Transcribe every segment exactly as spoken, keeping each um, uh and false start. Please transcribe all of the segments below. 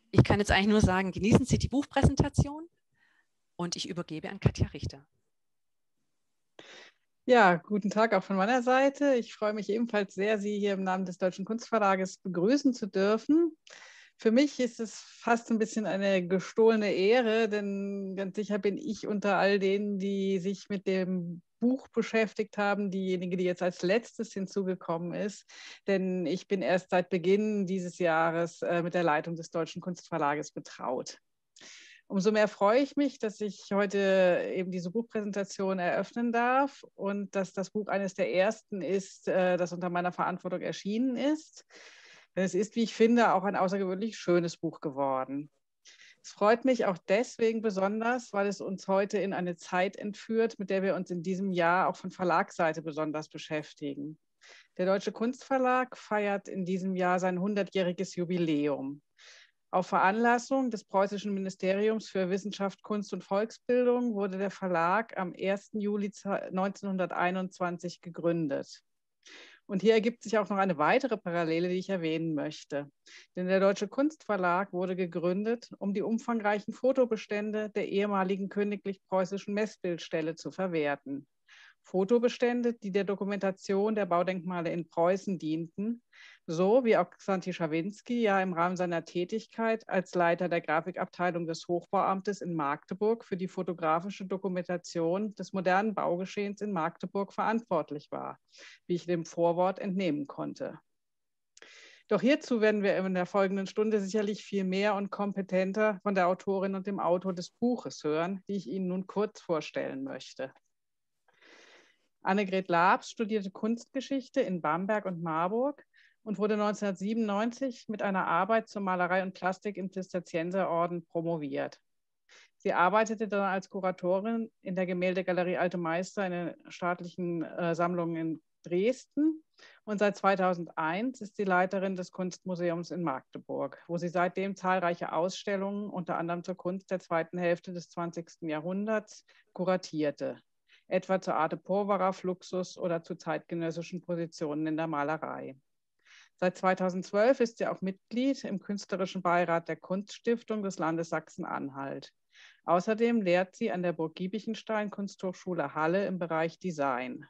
Ich kann jetzt eigentlich nur sagen, genießen Sie die Buchpräsentation und ich übergebe an Katja Richter. Ja, guten Tag auch von meiner Seite. Ich freue mich ebenfalls sehr, Sie hier im Namen des Deutschen Kunstverlages begrüßen zu dürfen. Für mich ist es fast ein bisschen eine gestohlene Ehre, denn ganz sicher bin ich unter all denen, die sich mit dem Buch beschäftigt haben, diejenige, die jetzt als letztes hinzugekommen ist. Denn ich bin erst seit Beginn dieses Jahres äh, mit der Leitung des Deutschen Kunstverlages betraut. Umso mehr freue ich mich, dass ich heute eben diese Buchpräsentation eröffnen darf und dass das Buch eines der ersten ist, äh, das unter meiner Verantwortung erschienen ist. Denn es ist, wie ich finde, auch ein außergewöhnlich schönes Buch geworden. Es freut mich auch deswegen besonders, weil es uns heute in eine Zeit entführt, mit der wir uns in diesem Jahr auch von Verlagsseite besonders beschäftigen. Der Deutsche Kunstverlag feiert in diesem Jahr sein hundertjähriges Jubiläum. Auf Veranlassung des Preußischen Ministeriums für Wissenschaft, Kunst und Volksbildung wurde der Verlag am ersten Juli neunzehnhunderteinundzwanzig gegründet. Und hier ergibt sich auch noch eine weitere Parallele, die ich erwähnen möchte. Denn der Deutsche Kunstverlag wurde gegründet, um die umfangreichen Fotobestände der ehemaligen königlich preußischen Messbildstelle zu verwerten. Fotobestände, die der Dokumentation der Baudenkmale in Preußen dienten, so wie auch Xanthi Schawinski ja im Rahmen seiner Tätigkeit als Leiter der Grafikabteilung des Hochbauamtes in Magdeburg für die fotografische Dokumentation des modernen Baugeschehens in Magdeburg verantwortlich war, wie ich dem Vorwort entnehmen konnte. Doch hierzu werden wir in der folgenden Stunde sicherlich viel mehr und kompetenter von der Autorin und dem Autor des Buches hören, die ich Ihnen nun kurz vorstellen möchte. Annegret Laabs studierte Kunstgeschichte in Bamberg und Marburg und wurde neunzehnhundertsiebenundneunzig mit einer Arbeit zur Malerei und Plastik im Zisterzienserorden promoviert. Sie arbeitete dann als Kuratorin in der Gemäldegalerie Alte Meister in den staatlichen äh, Sammlungen in Dresden und seit zweitausendeins ist sie Leiterin des Kunstmuseums in Magdeburg, wo sie seitdem zahlreiche Ausstellungen, unter anderem zur Kunst der zweiten Hälfte des zwanzigsten Jahrhunderts, kuratierte, etwa zur Arte Povera, Fluxus oder zu zeitgenössischen Positionen in der Malerei. Seit zweitausendzwölf ist sie auch Mitglied im künstlerischen Beirat der Kunststiftung des Landes Sachsen-Anhalt. Außerdem lehrt sie an der Burg Giebichenstein Kunsthochschule Halle im Bereich Design.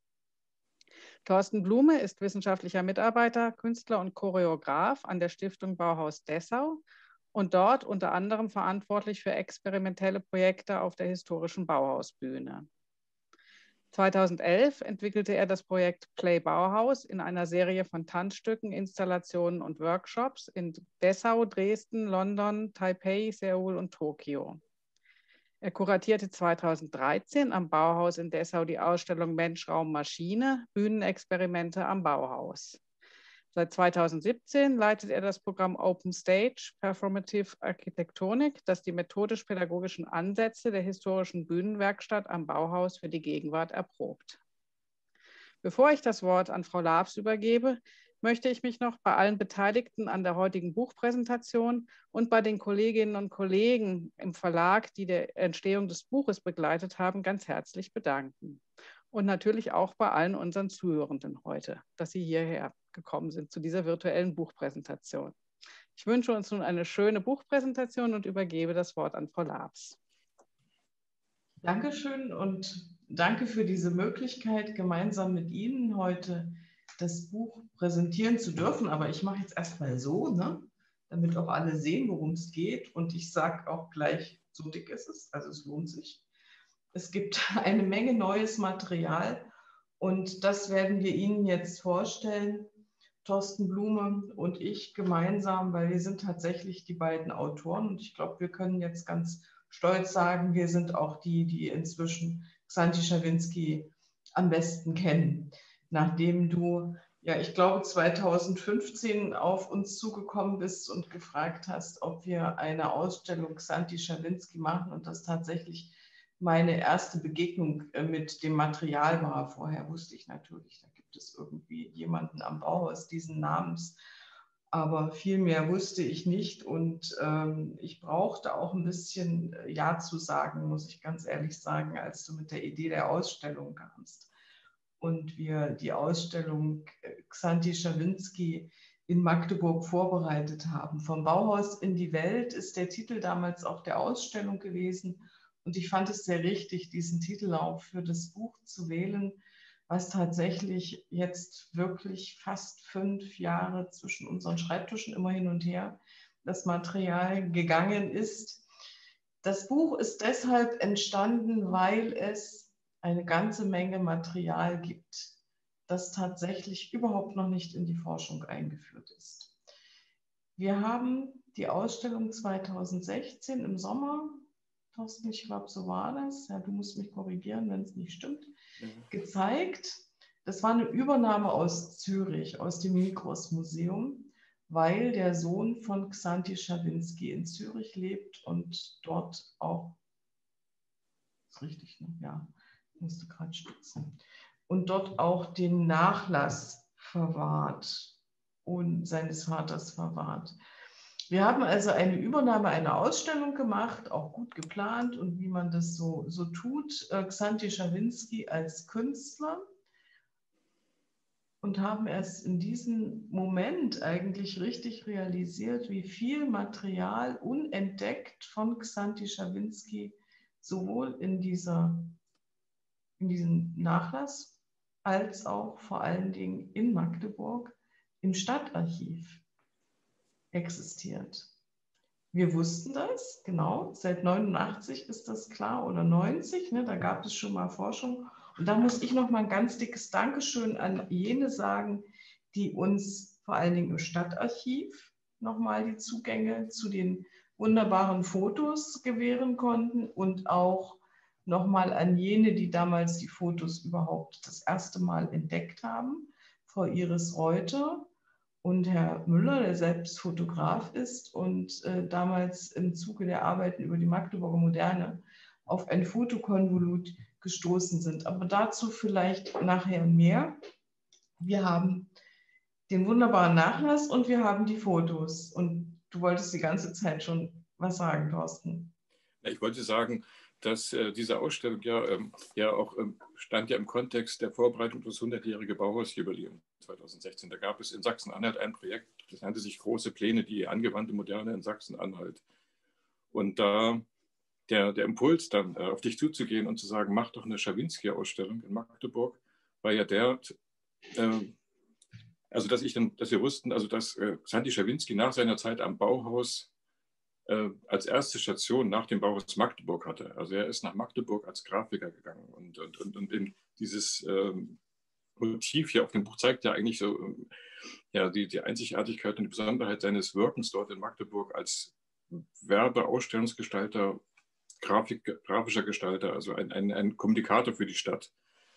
Thorsten Blume ist wissenschaftlicher Mitarbeiter, Künstler und Choreograf an der Stiftung Bauhaus Dessau und dort unter anderem verantwortlich für experimentelle Projekte auf der historischen Bauhausbühne. zweitausendelf entwickelte er das Projekt Play Bauhaus in einer Serie von Tanzstücken, Installationen und Workshops in Dessau, Dresden, London, Taipei, Seoul und Tokio. Er kuratierte zweitausenddreizehn am Bauhaus in Dessau die Ausstellung Mensch, Raum, Maschine, Bühnenexperimente am Bauhaus. Seit zweitausendsiebzehn leitet er das Programm Open Stage Performative Architektonik, das die methodisch-pädagogischen Ansätze der historischen Bühnenwerkstatt am Bauhaus für die Gegenwart erprobt. Bevor ich das Wort an Frau Laabs übergebe, möchte ich mich noch bei allen Beteiligten an der heutigen Buchpräsentation und bei den Kolleginnen und Kollegen im Verlag, die die Entstehung des Buches begleitet haben, ganz herzlich bedanken. Und natürlich auch bei allen unseren Zuhörenden heute, dass Sie hierher gekommen sind zu dieser virtuellen Buchpräsentation. Ich wünsche uns nun eine schöne Buchpräsentation und übergebe das Wort an Frau Laabs. Dankeschön und danke für diese Möglichkeit, gemeinsam mit Ihnen heute das Buch präsentieren zu dürfen. Aber ich mache jetzt erstmal so, ne, damit auch alle sehen, worum es geht. Und ich sage auch gleich, so dick ist es, also es lohnt sich. Es gibt eine Menge neues Material und das werden wir Ihnen jetzt vorstellen, Thorsten Blume und ich gemeinsam, weil wir sind tatsächlich die beiden Autoren und ich glaube, wir können jetzt ganz stolz sagen, wir sind auch die, die inzwischen Xanthi Schawinski am besten kennen. Nachdem du, ja, ich glaube, zweitausendfünfzehn auf uns zugekommen bist und gefragt hast, ob wir eine Ausstellung Xanthi Schawinski machen und das tatsächlich meine erste Begegnung mit dem Material war. Vorher wusste ich natürlich, da gibt es irgendwie jemanden am Bauhaus diesen Namens, aber viel mehr wusste ich nicht und ähm, ich brauchte auch ein bisschen Ja zu sagen, muss ich ganz ehrlich sagen, als du mit der Idee der Ausstellung kamst und wir die Ausstellung Xanthi Schawinski in Magdeburg vorbereitet haben. Vom Bauhaus in die Welt ist der Titel damals auch der Ausstellung gewesen. Und ich fand es sehr richtig, diesen Titel auch für das Buch zu wählen, was tatsächlich jetzt wirklich fast fünf Jahre zwischen unseren Schreibtischen immer hin und her das Material gegangen ist. Das Buch ist deshalb entstanden, weil es eine ganze Menge Material gibt, das tatsächlich überhaupt noch nicht in die Forschung eingeführt ist. Wir haben die Ausstellung zweitausendsechzehn im Sommer, Thorsten, ich glaube, so war das, ja, du musst mich korrigieren, wenn es nicht stimmt, mhm. gezeigt. Das war eine Übernahme aus Zürich, aus dem Mikros-Museum, weil der Sohn von Xanthi Schawinski in Zürich lebt und dort auch, ist richtig, ne? Ja, musste gerade stützen, und dort auch den Nachlass verwahrt und seines Vaters verwahrt. Wir haben also eine Übernahme einer Ausstellung gemacht, auch gut geplant und wie man das so, so tut, Xanthi Schawinski als Künstler, und haben erst in diesem Moment eigentlich richtig realisiert, wie viel Material unentdeckt von Xanthi Schawinski sowohl in, dieser, in diesem Nachlass als auch vor allen Dingen in Magdeburg im Stadtarchiv existiert. Wir wussten das, genau, seit neunundachtzig ist das klar, oder neunzig, ne, da gab es schon mal Forschung. Und da muss ich noch mal ein ganz dickes Dankeschön an jene sagen, die uns vor allen Dingen im Stadtarchiv noch mal die Zugänge zu den wunderbaren Fotos gewähren konnten und auch noch mal an jene, die damals die Fotos überhaupt das erste Mal entdeckt haben, Frau Iris Reuter und Herr Müller, der selbst Fotograf ist und äh, damals im Zuge der Arbeiten über die Magdeburger Moderne auf ein Fotokonvolut gestoßen sind. Aber dazu vielleicht nachher mehr. Wir haben den wunderbaren Nachlass und wir haben die Fotos. Und du wolltest die ganze Zeit schon was sagen, Thorsten. Ich wollte sagen, dass äh, diese Ausstellung ja, ähm, ja auch ähm, stand ja im Kontext der Vorbereitung des hundertjährigen Bauhausjubiläums zweitausendsechzehn. Da gab es in Sachsen-Anhalt ein Projekt, das nannte sich Große Pläne, die angewandte Moderne in Sachsen-Anhalt. Und da der, der Impuls dann äh, auf dich zuzugehen und zu sagen, mach doch eine Schawinski-Ausstellung in Magdeburg, war ja der, äh, also dass ich dann, dass wir wussten, also dass äh, Xanthi Schawinski nach seiner Zeit am Bauhaus äh, als erste Station nach dem Bauhaus Magdeburg hatte. Also er ist nach Magdeburg als Grafiker gegangen und, und, und, und in dieses ähm, Motiv hier auf dem Buch zeigt ja eigentlich so ähm, ja, die, die Einzigartigkeit und die Besonderheit seines Wirkens dort in Magdeburg als Werbe-, Ausstellungsgestalter, Grafik, grafischer Gestalter, also ein, ein, ein Kommunikator für die Stadt.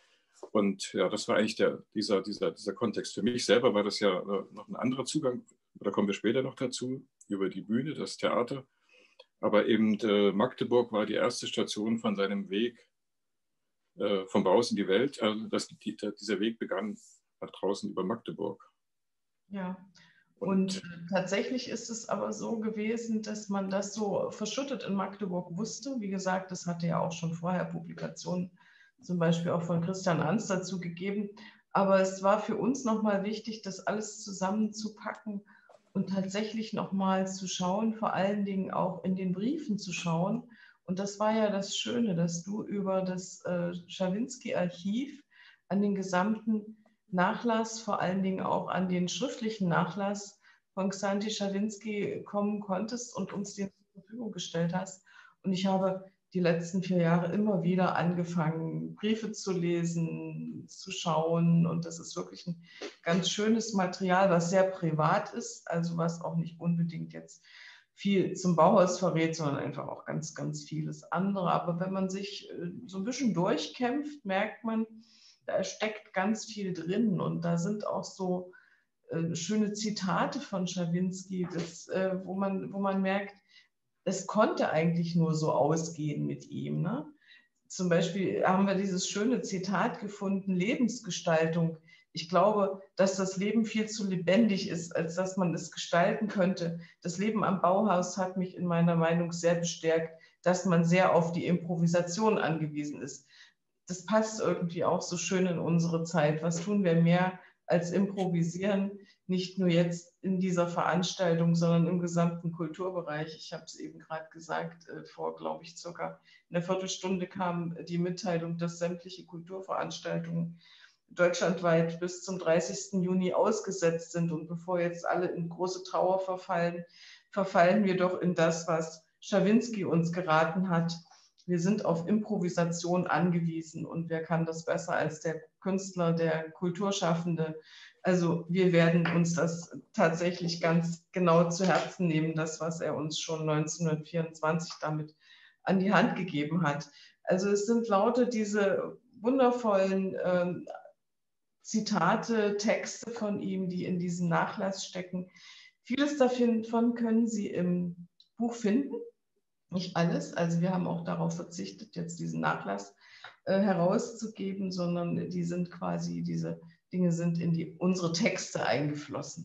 Und ja, das war eigentlich der, dieser, dieser, dieser Kontext. Für mich selber war das ja noch ein anderer Zugang, da kommen wir später noch dazu, über die Bühne, das Theater. Aber eben äh, Magdeburg war die erste Station von seinem Weg äh, vom Bauhaus in die Welt. Also das, die, dieser Weg begann nach draußen über Magdeburg. Ja. Und tatsächlich ist es aber so gewesen, dass man das so verschüttet in Magdeburg wusste. Wie gesagt, das hatte ja auch schon vorher Publikationen, zum Beispiel auch von Christian Ans dazu gegeben. Aber es war für uns nochmal wichtig, das alles zusammenzupacken und tatsächlich nochmal zu schauen, vor allen Dingen auch in den Briefen zu schauen. Und das war ja das Schöne, dass du über das äh, Schawinski-Archiv an den gesamten Nachlass, vor allen Dingen auch an den schriftlichen Nachlass von Xanthi Schawinski kommen konntest und uns den zur Verfügung gestellt hast. Und ich habe die letzten vier Jahre immer wieder angefangen, Briefe zu lesen, zu schauen. Und das ist wirklich ein ganz schönes Material, was sehr privat ist, also was auch nicht unbedingt jetzt viel zum Bauhaus verrät, sondern einfach auch ganz, ganz vieles andere. Aber wenn man sich so ein bisschen durchkämpft, merkt man, da steckt ganz viel drin und da sind auch so äh, schöne Zitate von Schawinski, das, äh, wo, man, wo man merkt, es konnte eigentlich nur so ausgehen mit ihm. Ne? Zum Beispiel haben wir dieses schöne Zitat gefunden, Lebensgestaltung. Ich glaube, dass das Leben viel zu lebendig ist, als dass man es gestalten könnte. Das Leben am Bauhaus hat mich in meiner Meinung sehr bestärkt, dass man sehr auf die Improvisation angewiesen ist. Das passt irgendwie auch so schön in unsere Zeit. Was tun wir mehr als improvisieren? nicht nur jetzt in dieser Veranstaltung, sondern im gesamten Kulturbereich. Ich habe es eben gerade gesagt, vor, glaube ich, circa einer Viertelstunde kam die Mitteilung, dass sämtliche Kulturveranstaltungen deutschlandweit bis zum dreißigsten Juni ausgesetzt sind. Und bevor jetzt alle in große Trauer verfallen, verfallen wir doch in das, was Schawinski uns geraten hat. Wir sind auf Improvisation angewiesen und wer kann das besser als der Künstler, der Kulturschaffende? Also wir werden uns das tatsächlich ganz genau zu Herzen nehmen, das, was er uns schon neunzehnhundertvierundzwanzig damit an die Hand gegeben hat. Also es sind lauter diese wundervollen äh, Zitate, Texte von ihm, die in diesem Nachlass stecken. Vieles davon können Sie im Buch finden. Nicht alles, also wir haben auch darauf verzichtet, jetzt diesen Nachlass äh, herauszugeben, sondern die sind quasi, diese Dinge sind in die, unsere Texte eingeflossen.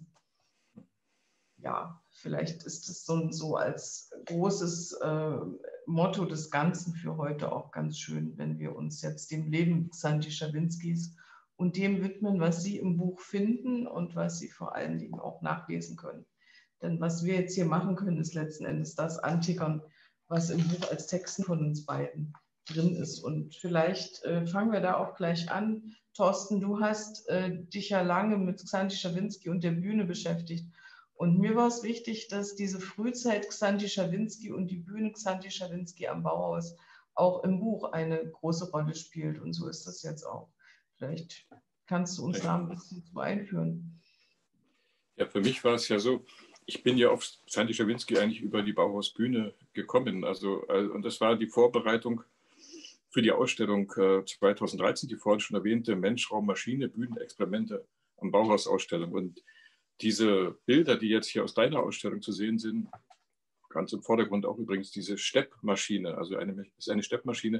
Ja, vielleicht ist es so, so als großes äh, Motto des Ganzen für heute auch ganz schön, wenn wir uns jetzt dem Leben Xanthi Schawinskis und dem widmen, was Sie im Buch finden und was Sie vor allen Dingen auch nachlesen können. Denn was wir jetzt hier machen können, ist letzten Endes das antickern, was im Buch als Texten von uns beiden drin ist. Und vielleicht äh, fangen wir da auch gleich an. Thorsten, du hast äh, dich ja lange mit Xanthi Schawinski und der Bühne beschäftigt. Und mir war es wichtig, dass diese Frühzeit Xanthi Schawinski und die Bühne Xanthi Schawinski am Bauhaus auch im Buch eine große Rolle spielt. Und so ist das jetzt auch. Vielleicht kannst du uns da ein bisschen zu einführen. Ja, für mich war es ja so, ich bin ja auf Xanthi Schawinski eigentlich über die Bauhausbühne gekommen. Also, und das war die Vorbereitung für die Ausstellung zweitausenddreizehn, die vorhin schon erwähnte Mensch, Raum, Maschine, Bühnenexperimente am Bauhaus-Ausstellung. Und diese Bilder, die jetzt hier aus deiner Ausstellung zu sehen sind, ganz im Vordergrund auch übrigens diese Steppmaschine, also eine, ist eine Steppmaschine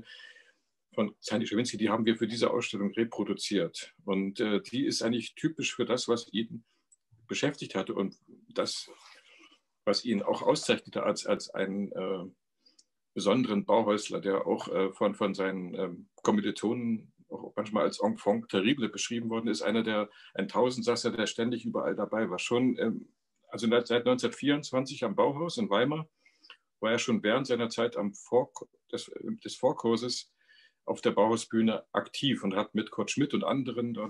von Xanthi Schawinski, die haben wir für diese Ausstellung reproduziert. Und äh, die ist eigentlich typisch für das, was ihn beschäftigt hatte und das, was ihn auch auszeichnete als, als einen äh, besonderen Bauhäusler, der auch äh, von, von seinen ähm, Kommilitonen auch manchmal als Enfant terrible beschrieben worden ist, einer der, ein Tausendsasser, der ständig überall dabei war. Schon, ähm, also seit neunzehnhundertvierundzwanzig am Bauhaus in Weimar war er schon während seiner Zeit am Vor des, des Vorkurses auf der Bauhausbühne aktiv und hat mit Kurt Schmidt und anderen dort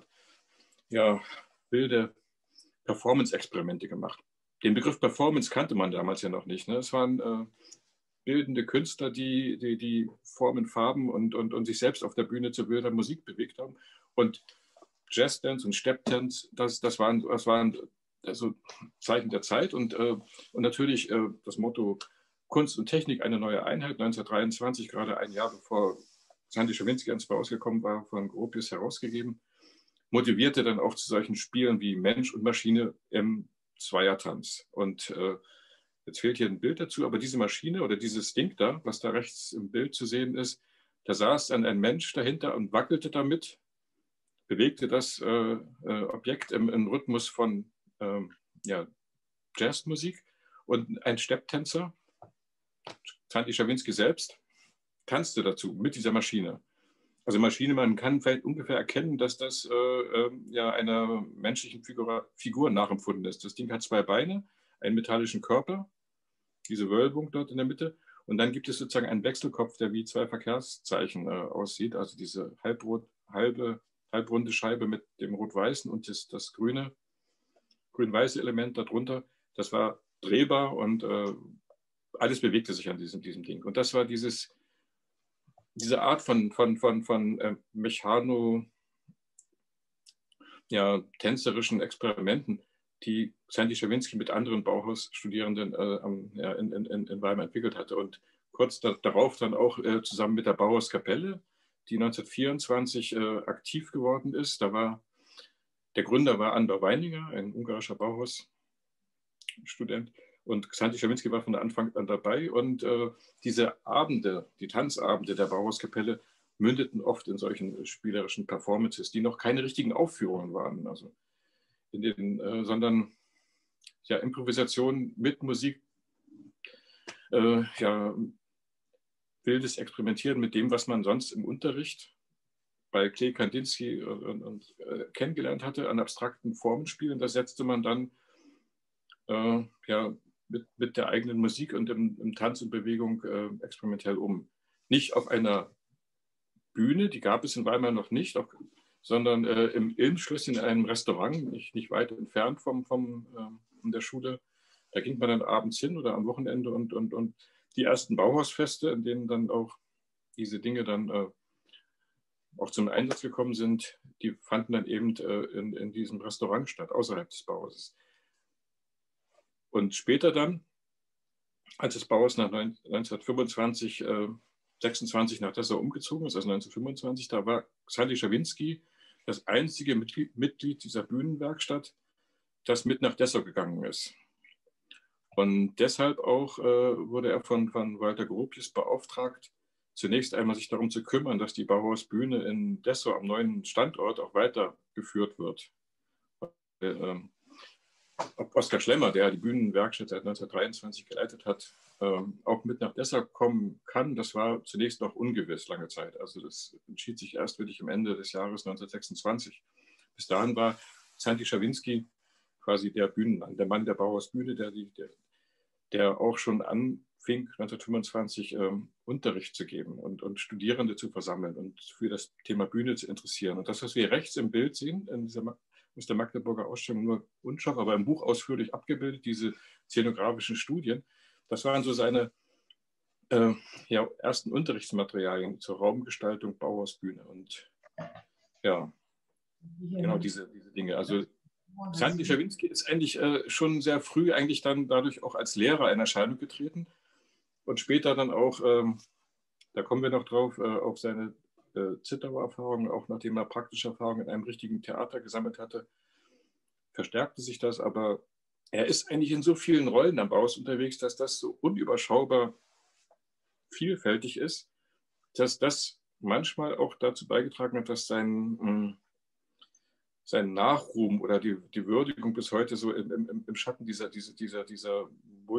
ja, wilde Performance-Experimente gemacht. Den Begriff Performance kannte man damals ja noch nicht. Ne? Es waren äh, bildende Künstler, die, die, die Formen, Farben und, und, und sich selbst auf der Bühne zu wilder Musik bewegt haben. Und Jazzdance und Steppdance, das, das waren, das waren also Zeichen der Zeit. Und, äh, und natürlich äh, das Motto Kunst und Technik, eine neue Einheit, neunzehnhundertdreiundzwanzig, gerade ein Jahr bevor Xanthi Schawinski ans Bauhaus gekommen war, von Gropius herausgegeben, motivierte dann auch zu solchen Spielen wie Mensch und Maschine im Zweiertanz. Und äh, jetzt fehlt hier ein Bild dazu, aber diese Maschine oder dieses Ding da, was da rechts im Bild zu sehen ist, da saß dann ein Mensch dahinter und wackelte damit, bewegte das äh, äh, Objekt im, im Rhythmus von ähm, ja, Jazzmusik und ein Stepptänzer, Xanthi Schawinski selbst, tanzte dazu mit dieser Maschine. Also Maschine, man kann vielleicht ungefähr erkennen, dass das äh, äh, ja einer menschlichen Figur, Figur nachempfunden ist. Das Ding hat zwei Beine, einen metallischen Körper, diese Wölbung dort in der Mitte. Und dann gibt es sozusagen einen Wechselkopf, der wie zwei Verkehrszeichen äh, aussieht. Also diese halbrot, halbe, halbrunde Scheibe mit dem rot-weißen und das, das grüne, grün-weiße Element darunter. Das war drehbar und äh, alles bewegte sich an diesem, diesem Ding. Und das war dieses diese Art von, von, von, von äh, mechano, ja, tänzerischen Experimenten, die Xanthi Schawinski mit anderen Bauhausstudierenden äh, ja, in, in, in Weimar entwickelt hatte. Und kurz da, darauf dann auch äh, zusammen mit der Bauhauskapelle, die neunzehnhundertvierundzwanzig äh, aktiv geworden ist. Da war, der Gründer war Andor Weininger, ein ungarischer Bauhausstudent. Und Xanthi Schawinski war von Anfang an dabei. Und äh, diese Abende, die Tanzabende der Bauhauskapelle, mündeten oft in solchen spielerischen Performances, die noch keine richtigen Aufführungen waren, also in den, äh, sondern ja, Improvisation mit Musik, äh, ja, wildes Experimentieren mit dem, was man sonst im Unterricht bei Klee Kandinsky und, und, äh, kennengelernt hatte an abstrakten Formenspielen, das setzte man dann äh, ja, mit, mit der eigenen Musik und im, im Tanz und Bewegung äh, experimentell um. Nicht auf einer Bühne, die gab es in Weimar noch nicht, auch, sondern äh, im Ilmschlösschen in einem Restaurant, nicht, nicht weit entfernt vom, vom, äh, von der Schule. Da ging man dann abends hin oder am Wochenende und, und, und die ersten Bauhausfeste, in denen dann auch diese Dinge dann äh, auch zum Einsatz gekommen sind, die fanden dann eben äh, in, in diesem Restaurant statt, außerhalb des Bauhauses. Und später dann, als das Bauhaus nach neunzehnhundertfünfundzwanzig, äh, sechsundzwanzig nach Dessau umgezogen ist, also neunzehnhundertfünfundzwanzig, da war Sandy Schawinski das einzige Mitglied, Mitglied dieser Bühnenwerkstatt, das mit nach Dessau gegangen ist. Und deshalb auch äh, wurde er von, von Walter Gropius beauftragt, zunächst einmal sich darum zu kümmern, dass die Bauhausbühne in Dessau am neuen Standort auch weitergeführt wird. Äh, Oskar Schlemmer, der die Bühnenwerkstatt seit neunzehnhundertdreiundzwanzig geleitet hat, äh, auch mit nach Dessau kommen kann, das war zunächst noch ungewiss lange Zeit. Also das entschied sich erst wirklich am Ende des Jahres neunzehnhundertsechsundzwanzig. Bis dahin war Sandy Schawinski quasi der Bühnenmann, der Mann der Bauhausbühne, der, der, der auch schon anfing, neunzehnhundertfünfundzwanzig ähm, Unterricht zu geben und, und Studierende zu versammeln und für das Thema Bühne zu interessieren. Und das, was wir rechts im Bild sehen, in dieser, aus der Magdeburger Ausstellung nur unscharf, aber im Buch ausführlich abgebildet, diese szenografischen Studien, das waren so seine äh, ja, ersten Unterrichtsmaterialien zur Raumgestaltung, Bauhausbühne und ja, genau diese, diese Dinge. Also Sandy Schawinski ist eigentlich äh, schon sehr früh eigentlich dann dadurch auch als Lehrer in Erscheinung getreten und später dann auch, ähm, da kommen wir noch drauf, äh, auf seine äh, Zittauer Erfahrungen, auch nachdem er praktische Erfahrungen in einem richtigen Theater gesammelt hatte, verstärkte sich das, aber er ist eigentlich in so vielen Rollen am Bauhaus unterwegs, dass das so unüberschaubar vielfältig ist, dass das manchmal auch dazu beigetragen hat, dass sein mh, sein Nachruhm oder die, die Würdigung bis heute so im, im, im Schatten dieser, dieser, dieser, dieser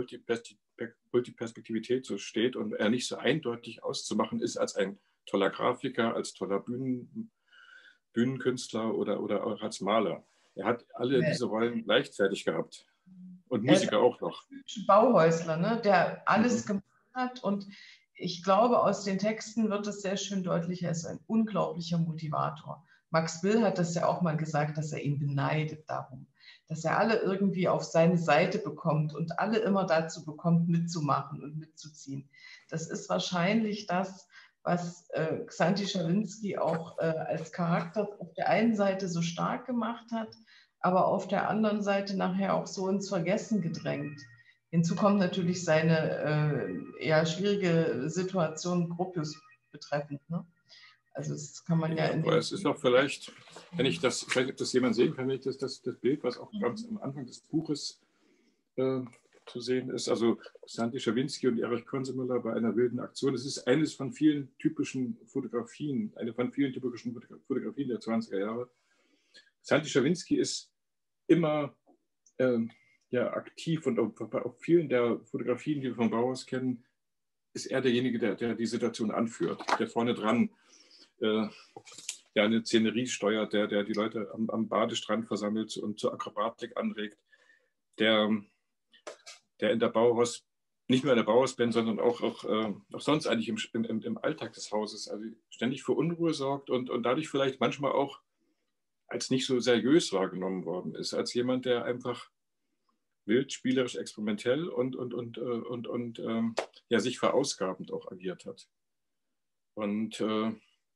Multiperspektivität so steht und er nicht so eindeutig auszumachen ist als ein toller Grafiker, als toller Bühnen, Bühnenkünstler oder, oder auch als Maler. Er hat alle diese Rollen gleichzeitig gehabt. Und Musiker auch noch. Bauhäusler, ne? Der alles mhm. gemacht hat und ich glaube, aus den Texten wird es sehr schön deutlich, er ist ein unglaublicher Motivator. Max Bill hat das ja auch mal gesagt, dass er ihn beneidet darum, dass er alle irgendwie auf seine Seite bekommt und alle immer dazu bekommt, mitzumachen und mitzuziehen. Das ist wahrscheinlich das, was äh, Sandy Schawinski auch äh, als Charakter auf der einen Seite so stark gemacht hat, aber auf der anderen Seite nachher auch so ins Vergessen gedrängt. Hinzu kommt natürlich seine äh, eher schwierige Situation Gropius betreffend, ne? Also das kann man ja, ja in aber es ist auch vielleicht, wenn ich das, vielleicht ob das jemand sehen kann, wenn ich das, das, das Bild, was auch ganz am Anfang des Buches äh, zu sehen ist, also Sandy Schawinski und Erich Consemüller bei einer wilden Aktion. Es ist eines von vielen typischen Fotografien, eine von vielen typischen Fotografien der zwanziger Jahre. Sandy Schawinski ist immer äh, ja, aktiv und auf, auf vielen der Fotografien, die wir vom Bauhaus kennen, ist er derjenige, der, der die Situation anführt, der vorne dran Äh, ja, eine Szenerie steuert, der, der die Leute am, am Badestrand versammelt und zur Akrobatik anregt, der, der in der Bauhaus, nicht nur in der Bauhausband, sondern auch, auch, äh, auch sonst eigentlich im, im, im Alltag des Hauses, also ständig für Unruhe sorgt und, und dadurch vielleicht manchmal auch als nicht so seriös wahrgenommen worden ist, als jemand, der einfach wild, spielerisch, experimentell und, und, und, und, und, und ähm, ja, sich verausgabend auch agiert hat. Und äh,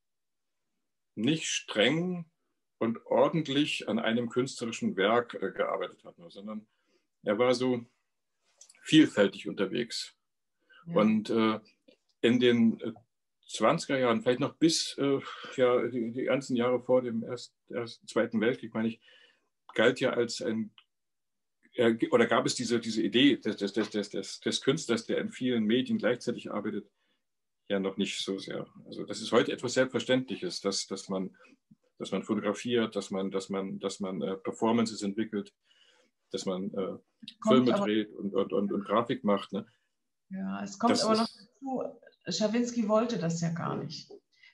nicht streng und ordentlich an einem künstlerischen Werk äh, gearbeitet hat, sondern er war so vielfältig unterwegs. Ja. Und äh, in den äh, zwanziger Jahren, vielleicht noch bis äh, ja, die, die ganzen Jahre vor dem ersten, ersten, Zweiten Weltkrieg, meine ich, galt ja als ein, äh, oder gab es diese, diese Idee des, des, des, des, des, des Künstlers, der in vielen Medien gleichzeitig arbeitet, ja noch nicht so sehr. Also das ist heute etwas Selbstverständliches, dass, dass, man, dass man fotografiert, dass man, dass man, dass man äh, Performances entwickelt, dass man äh, Filme aber, dreht und, und, und, und Grafik macht. Ne? Ja, es kommt das aber noch dazu, Schawinski wollte das ja gar nicht.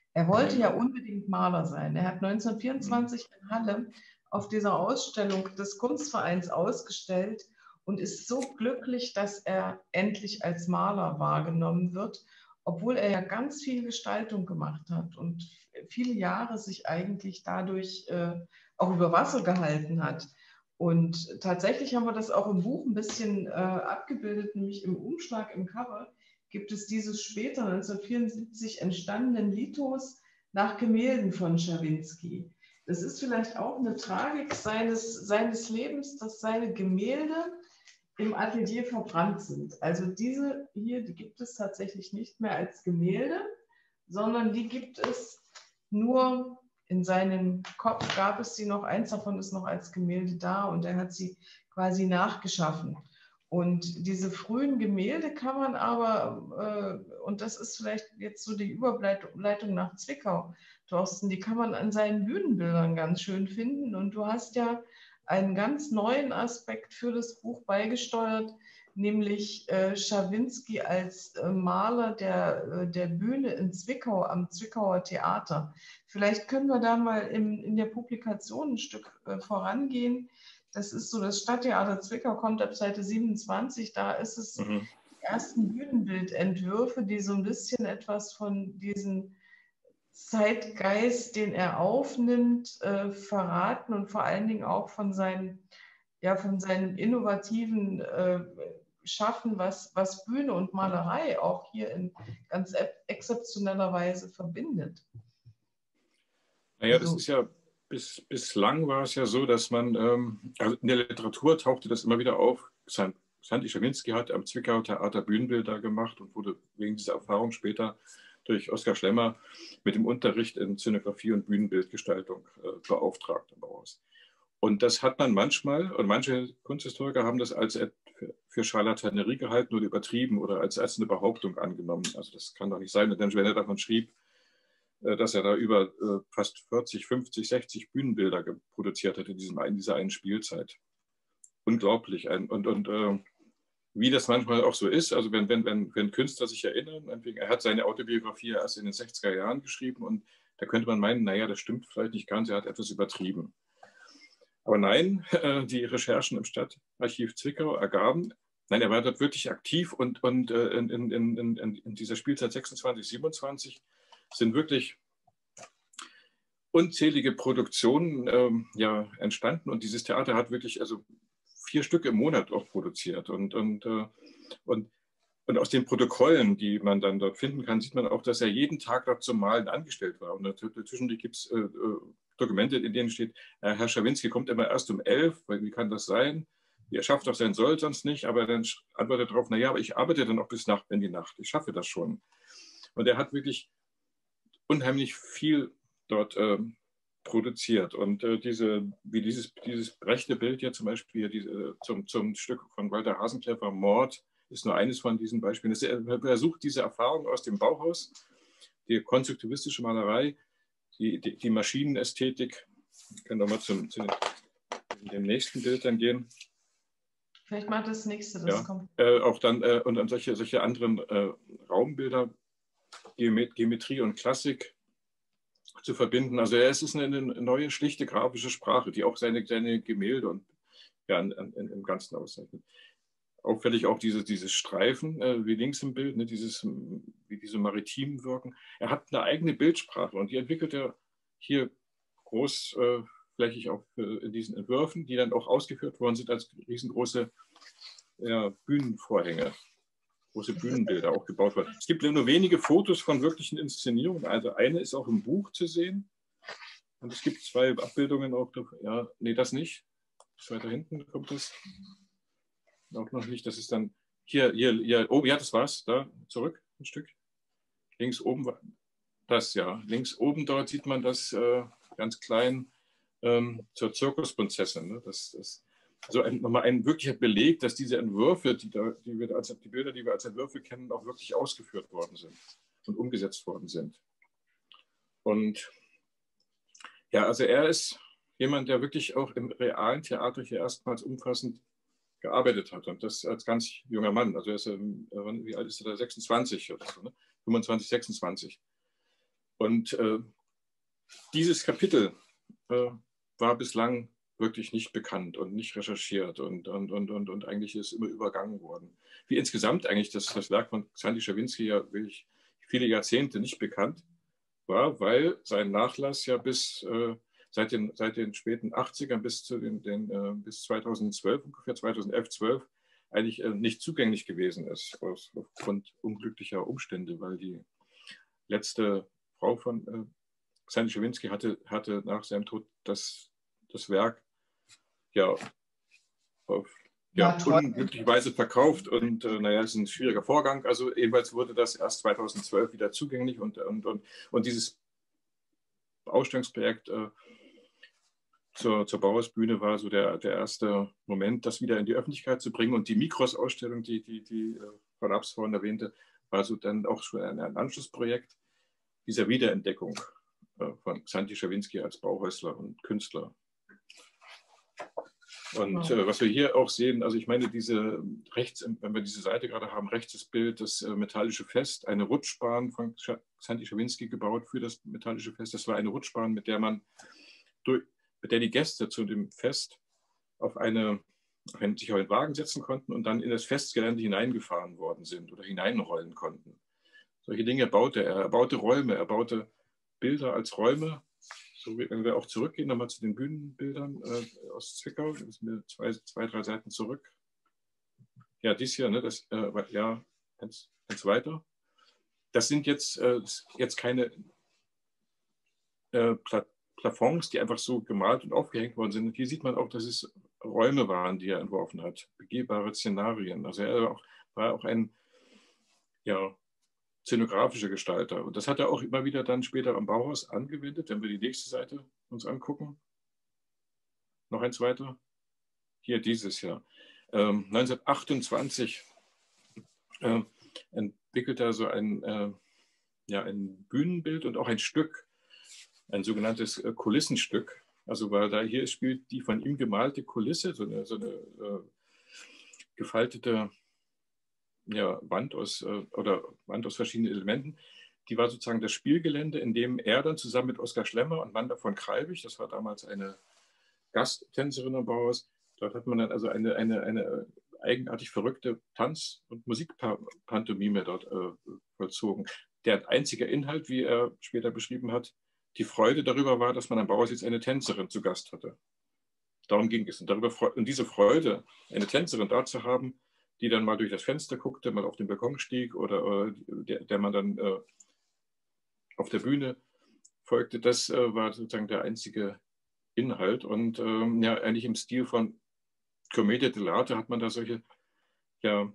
Er wollte ja unbedingt Maler sein. Er hat neunzehnhundertvierundzwanzig in Halle auf dieser Ausstellung des Kunstvereins ausgestellt und ist so glücklich, dass er endlich als Maler wahrgenommen wird, obwohl er ja ganz viel Gestaltung gemacht hat und viele Jahre sich eigentlich dadurch äh, auch über Wasser gehalten hat. Und tatsächlich haben wir das auch im Buch ein bisschen äh, abgebildet, nämlich im Umschlag, im Cover, gibt es dieses später neunzehnhundertvierundsiebzig entstandenen Lithos nach Gemälden von Schawinski. Das ist vielleicht auch eine Tragik seines, seines Lebens, dass seine Gemälde im Atelier verbrannt sind. Also diese hier, die gibt es tatsächlich nicht mehr als Gemälde, sondern die gibt es nur in seinem Kopf, gab es sie noch, eins davon ist noch als Gemälde da und er hat sie quasi nachgeschaffen. Und diese frühen Gemälde kann man aber, äh, und das ist vielleicht jetzt so die Überleitung nach Zwickau, Thorsten, die kann man an seinen Bühnenbildern ganz schön finden. Und du hast ja einen ganz neuen Aspekt für das Buch beigesteuert, nämlich äh, Schawinski als äh, Maler der, äh, der Bühne in Zwickau am Zwickauer Theater. Vielleicht können wir da mal in, in der Publikation ein Stück äh, vorangehen. Das ist so, das Stadttheater Zwickau kommt ab Seite siebenundzwanzig, da ist es mhm. die ersten Bühnenbildentwürfe, die so ein bisschen etwas von diesem Zeitgeist, den er aufnimmt, äh, verraten und vor allen Dingen auch von seinen, ja, von seinen innovativen äh, Schaffen, was, was Bühne und Malerei auch hier in ganz exzeptioneller Weise verbindet. Naja, also, das ist ja Bis, bislang war es ja so, dass man, ähm, also in der Literatur tauchte das immer wieder auf. Sandy Schawinski hat am Zwickauer Theater Bühnenbilder gemacht und wurde wegen dieser Erfahrung später durch Oskar Schlemmer mit dem Unterricht in Szenografie und Bühnenbildgestaltung äh, beauftragt am Bauhaus. Und das hat man manchmal, und manche Kunsthistoriker haben das als für, für Charlatanerie gehalten oder übertrieben oder als, als eine Behauptung angenommen. Also das kann doch nicht sein. Und dann, wenn er davon schrieb, dass er da über äh, fast vierzig, fünfzig, sechzig Bühnenbilder produziert hat in, diesem, in dieser einen Spielzeit. Unglaublich. Ein, und und äh, wie das manchmal auch so ist, also wenn, wenn, wenn, wenn Künstler sich erinnern, er hat seine Autobiografie erst in den sechziger Jahren geschrieben und da könnte man meinen, naja, das stimmt vielleicht nicht ganz, er hat etwas übertrieben. Aber nein, äh, die Recherchen im Stadtarchiv Zwickau ergaben, nein, er war dort wirklich aktiv und, und äh, in, in, in, in, in dieser Spielzeit sechsundzwanzig, siebenundzwanzig sind wirklich unzählige Produktionen ähm, ja, entstanden und dieses Theater hat wirklich also vier Stück im Monat auch produziert und, und, äh, und, und aus den Protokollen, die man dann dort finden kann, sieht man auch, dass er jeden Tag dort zum Malen angestellt war und dazwischen gibt es äh, Dokumente, in denen steht, äh, Herr Schawinski kommt immer erst um elf, weil wie kann das sein? Er schafft doch sein Soll sonst nicht, aber dann antwortet er darauf, naja, aber ich arbeite dann auch bis Nacht in die Nacht, ich schaffe das schon. Und er hat wirklich unheimlich viel dort äh, produziert. Und äh, diese, wie dieses, dieses rechte Bild hier zum Beispiel, hier diese, zum, zum Stück von Walter Hasenclever, Mord, ist nur eines von diesen Beispielen. Er versucht diese Erfahrung aus dem Bauhaus, die konstruktivistische Malerei, die, die, die Maschinenästhetik, ich kann nochmal zum, zu dem nächsten Bild dann gehen. Vielleicht mal das nächste, das ja, kommt. Äh, auch dann, äh, und dann solche, solche anderen äh, Raumbilder, Geometrie und Klassik zu verbinden. Also es ist eine neue, schlichte grafische Sprache, die auch seine, seine Gemälde und ja, in, in, im Ganzen auszeichnet. Auffällig auch diese, dieses Streifen, äh, wie links im Bild, ne, dieses, wie diese maritimen wirken. Er hat eine eigene Bildsprache und die entwickelt er hier großflächig äh, auch in diesen Entwürfen, die dann auch ausgeführt worden sind als riesengroße ja, Bühnenvorhänge. Große Bühnenbilder auch gebaut worden. Es gibt nur wenige Fotos von wirklichen Inszenierungen. Also eine ist auch im Buch zu sehen. Und es gibt zwei Abbildungen auch. Ja, nee, das nicht. Das weiter hinten kommt das. Auch noch nicht. Das ist dann hier, hier, hier. Oh, ja, das war's. Da, zurück ein Stück. Links oben war das, ja. Links oben dort sieht man das äh, ganz klein ähm, zur Zirkusprinzessin. Ne? Das, das Also ein, nochmal ein wirklicher Beleg, dass diese Entwürfe, die, da, die, wir als, die Bilder, die wir als Entwürfe kennen, auch wirklich ausgeführt worden sind und umgesetzt worden sind. Und ja, also er ist jemand, der wirklich auch im realen Theater hier erstmals umfassend gearbeitet hat und das als ganz junger Mann. Also er ist, wie alt ist er da? sechsundzwanzig oder so, ne? fünfundzwanzig, sechsundzwanzig. Und äh, dieses Kapitel äh, war bislang wirklich nicht bekannt und nicht recherchiert und, und, und, und, und eigentlich ist immer übergangen worden. Wie insgesamt eigentlich das, das Werk von Xanthi Schawinski ja wirklich viele Jahrzehnte nicht bekannt war, weil sein Nachlass ja bis äh, seit, den, seit den späten achtzigern bis, zu den, den, äh, bis zweitausendzwölf, ungefähr zweitausendelf, zwölf, eigentlich äh, nicht zugänglich gewesen ist, aus, aufgrund unglücklicher Umstände, weil die letzte Frau von äh, Xanthi Schawinski hatte, hatte nach seinem Tod das, das Werk ja auf ja, unglücklicherweise verkauft und äh, naja, es ist ein schwieriger Vorgang. Also ebenfalls wurde das erst zweitausendzwölf wieder zugänglich und, und, und, und dieses Ausstellungsprojekt äh, zur, zur Bauhausbühne war so der, der erste Moment, das wieder in die Öffentlichkeit zu bringen. Und die Mikros-Ausstellung, die, die, die äh, Frau Laps vorhin erwähnte, war so dann auch schon ein, ein Anschlussprojekt dieser Wiederentdeckung äh, von Xanthi Schawinski als Bauhäusler und Künstler. Und äh, was wir hier auch sehen, also ich meine, diese rechts, wenn wir diese Seite gerade haben, rechts das Bild, das äh, metallische Fest, eine Rutschbahn von Xanthi Schawinski gebaut für das metallische Fest. Das war eine Rutschbahn, mit der man durch, mit der die Gäste zu dem Fest auf eine, auf einen, sich auf einen Wagen setzen konnten und dann in das Festgelände hineingefahren worden sind oder hineinrollen konnten. Solche Dinge baute er. Er baute Räume, er baute Bilder als Räume. So, wenn wir auch zurückgehen, nochmal zu den Bühnenbildern äh, aus Zwickau, das sind wir zwei, zwei, drei Seiten zurück. Ja, dies hier, ne, das, äh, ja, eins, eins weiter. Das sind jetzt, äh, jetzt keine äh, Pla Plafonds, die einfach so gemalt und aufgehängt worden sind. Und hier sieht man auch, dass es Räume waren, die er entworfen hat, begehbare Szenarien. Also er war auch, war auch ein, ja, szenografischer Gestalter. Und das hat er auch immer wieder dann später am Bauhaus angewendet, wenn wir die nächste Seite uns angucken. Noch eins weiter. Hier dieses Jahr. Ähm, neunzehnhundertachtundzwanzig äh, entwickelt er so ein, äh, ja, ein Bühnenbild und auch ein Stück, ein sogenanntes äh, Kulissenstück. Also weil da hier spielt die von ihm gemalte Kulisse, so eine, so eine äh, gefaltete ja, Wand aus, äh, oder Wand aus verschiedenen Elementen. Die war sozusagen das Spielgelände, in dem er dann zusammen mit Oskar Schlemmer und Wanda von Kreibich, das war damals eine Gasttänzerin am Bauhaus, dort hat man dann also eine, eine, eine eigenartig verrückte Tanz- und Musikpantomime dort äh, vollzogen. Der einzige Inhalt, wie er später beschrieben hat, die Freude darüber war, dass man am Bauhaus jetzt eine Tänzerin zu Gast hatte. Darum ging es. Und, darüber, und diese Freude, eine Tänzerin da zu haben, die dann mal durch das Fenster guckte, mal auf den Balkon stieg oder, oder der, der man dann äh, auf der Bühne folgte, das äh, war sozusagen der einzige Inhalt. Und ähm, ja, eigentlich im Stil von Commedia dell'arte hat man da solche, ja,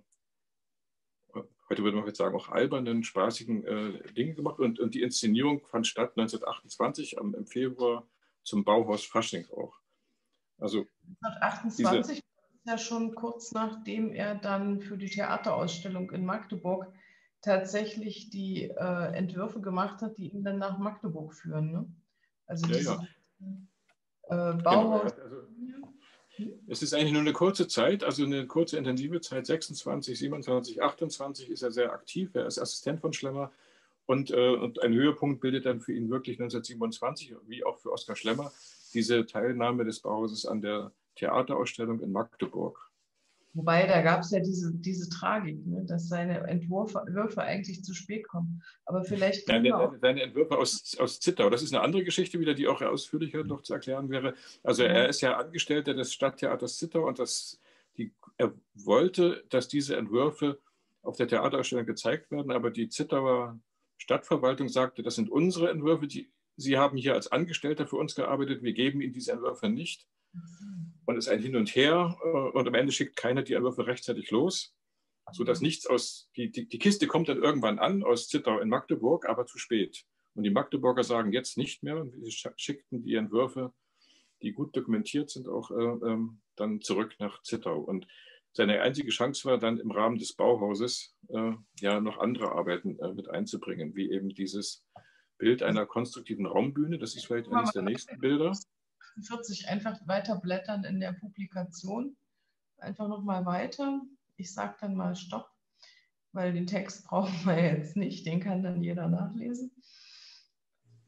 heute würde man jetzt sagen, auch albernen, spaßigen äh, Dinge gemacht. Und, und die Inszenierung fand statt neunzehnhundertachtundzwanzig am, im Februar zum Bauhaus Fasching auch. Also neunzehnhundertachtundzwanzig ist ja schon kurz nachdem er dann für die Theaterausstellung in Magdeburg tatsächlich die äh, Entwürfe gemacht hat, die ihn dann nach Magdeburg führen. Ne? Also ja, diese ja. Äh, Bauhaus. Genau, also, es ist eigentlich nur eine kurze Zeit, also eine kurze intensive Zeit, sechsundzwanzig, siebenundzwanzig, achtundzwanzig ist er sehr aktiv, er ist Assistent von Schlemmer und, äh, und ein Höhepunkt bildet dann für ihn wirklich neunzehnhundertsiebenundzwanzig, wie auch für Oskar Schlemmer, diese Teilnahme des Bauhauses an der Theaterausstellung in Magdeburg. Wobei, da gab es ja diese, diese Tragik, ne, dass seine Entwürfe, Entwürfe eigentlich zu spät kommen. Aber vielleicht... Nein, der, seine Entwürfe aus, aus Zittau, das ist eine andere Geschichte wieder, die auch ausführlicher noch zu erklären wäre. Also ja. Er ist ja Angestellter des Stadttheaters Zittau und das, die, er wollte, dass diese Entwürfe auf der Theaterausstellung gezeigt werden, aber die Zittauer Stadtverwaltung sagte, das sind unsere Entwürfe, die, Sie haben hier als Angestellter für uns gearbeitet, wir geben Ihnen diese Entwürfe nicht. Und es ist ein Hin und Her und am Ende schickt keiner die Entwürfe rechtzeitig los, sodass nichts aus, die, die, die Kiste kommt dann irgendwann an aus Zittau in Magdeburg, aber zu spät. Und die Magdeburger sagen jetzt nicht mehr und sie schickten die Entwürfe, die gut dokumentiert sind, auch äh, dann zurück nach Zittau. Und seine einzige Chance war dann im Rahmen des Bauhauses äh, ja noch andere Arbeiten äh, mit einzubringen, wie eben dieses Bild einer konstruktiven Raumbühne, das ist vielleicht eines der nächsten Bilder. vierzig einfach weiter blättern in der Publikation. Einfach nochmal weiter. Ich sage dann mal Stopp, weil den Text brauchen wir jetzt nicht. Den kann dann jeder nachlesen.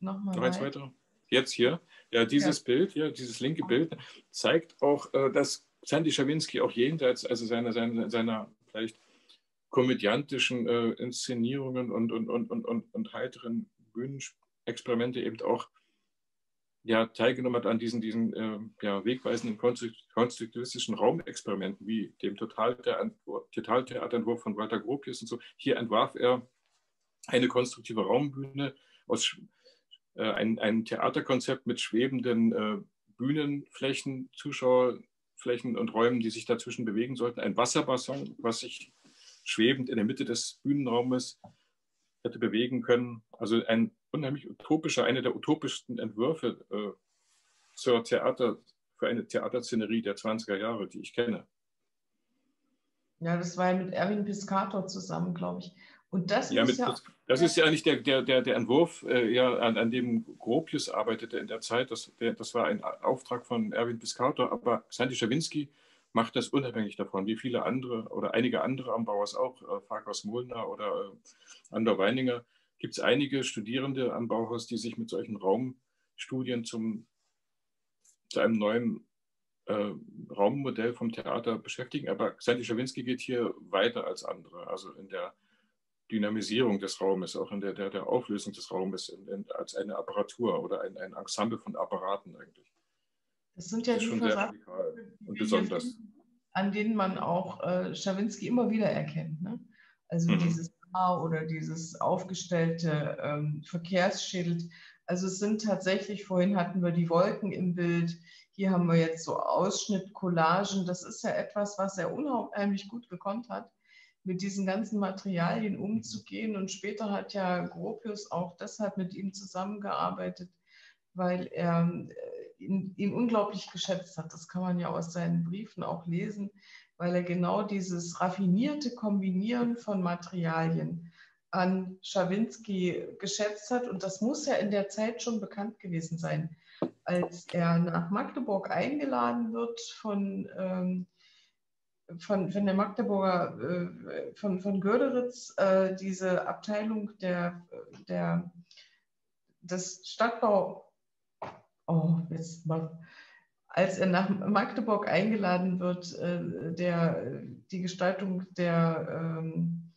nochmal Noch eins weiter. Jetzt hier. Ja, dieses ja. Bild, ja, dieses linke Bild zeigt auch, äh, dass Sandy Schawinski auch jenseits, also seiner, seiner, seiner vielleicht komödiantischen äh, Inszenierungen und, und, und, und, und, und heiteren Bühnenexperimente eben auch ja, teilgenommen hat an diesen, diesen äh, ja, wegweisenden konstruktivistischen Raumexperimenten, wie dem Totaltheaterentwurf von Walter Gropius und so. Hier entwarf er eine konstruktive Raumbühne, aus, äh, ein, ein Theaterkonzept mit schwebenden äh, Bühnenflächen, Zuschauerflächen und Räumen, die sich dazwischen bewegen sollten. Ein Wasserbassin, was sich schwebend in der Mitte des Bühnenraumes hätte bewegen können. Also ein unheimlich utopischer, einer der utopischsten Entwürfe äh, zur Theater, für eine Theaterszenerie der zwanziger Jahre, die ich kenne. Ja, das war ja mit Erwin Piscator zusammen, glaube ich. Und das ja, muss mit, ja das, das ist ja eigentlich der, der, der, der Entwurf, äh, ja, an, an dem Gropius arbeitete in der Zeit. Das, der, das war ein Auftrag von Erwin Piscator, aber Sandy Schawinski macht das unabhängig davon, wie viele andere oder einige andere am Bauhaus auch, äh, Farkas Molnar oder äh, Andor Weininger, gibt es einige Studierende am Bauhaus, die sich mit solchen Raumstudien zum, zu einem neuen äh, Raummodell vom Theater beschäftigen. Aber Sandy Schawinski geht hier weiter als andere, also in der Dynamisierung des Raumes, auch in der, der, der Auflösung des Raumes in, in, als eine Apparatur oder ein, ein Ensemble von Apparaten eigentlich. Das sind ja das ist die schon sehr radikal und besonders. An denen man auch äh, Schawinski immer wieder erkennt. Ne? Also mhm. dieses Haar oder dieses aufgestellte ähm, Verkehrsschild. Also es sind tatsächlich, vorhin hatten wir die Wolken im Bild, hier haben wir jetzt so Ausschnitt, Collagen. Das ist ja etwas, was er unheimlich gut gekonnt hat, mit diesen ganzen Materialien umzugehen. Und später hat ja Gropius auch deshalb mit ihm zusammengearbeitet, weil er ihn, ihn unglaublich geschätzt hat. Das kann man ja aus seinen Briefen auch lesen, weil er genau dieses raffinierte Kombinieren von Materialien an Schawinski geschätzt hat. Und das muss ja in der Zeit schon bekannt gewesen sein, als er nach Magdeburg eingeladen wird von, ähm, von, von der Magdeburger, äh, von, von Göderitz, äh, diese Abteilung der, der, des Stadtbau. Oh, jetzt mal. Als er nach Magdeburg eingeladen wird, äh, der, die Gestaltung der ähm,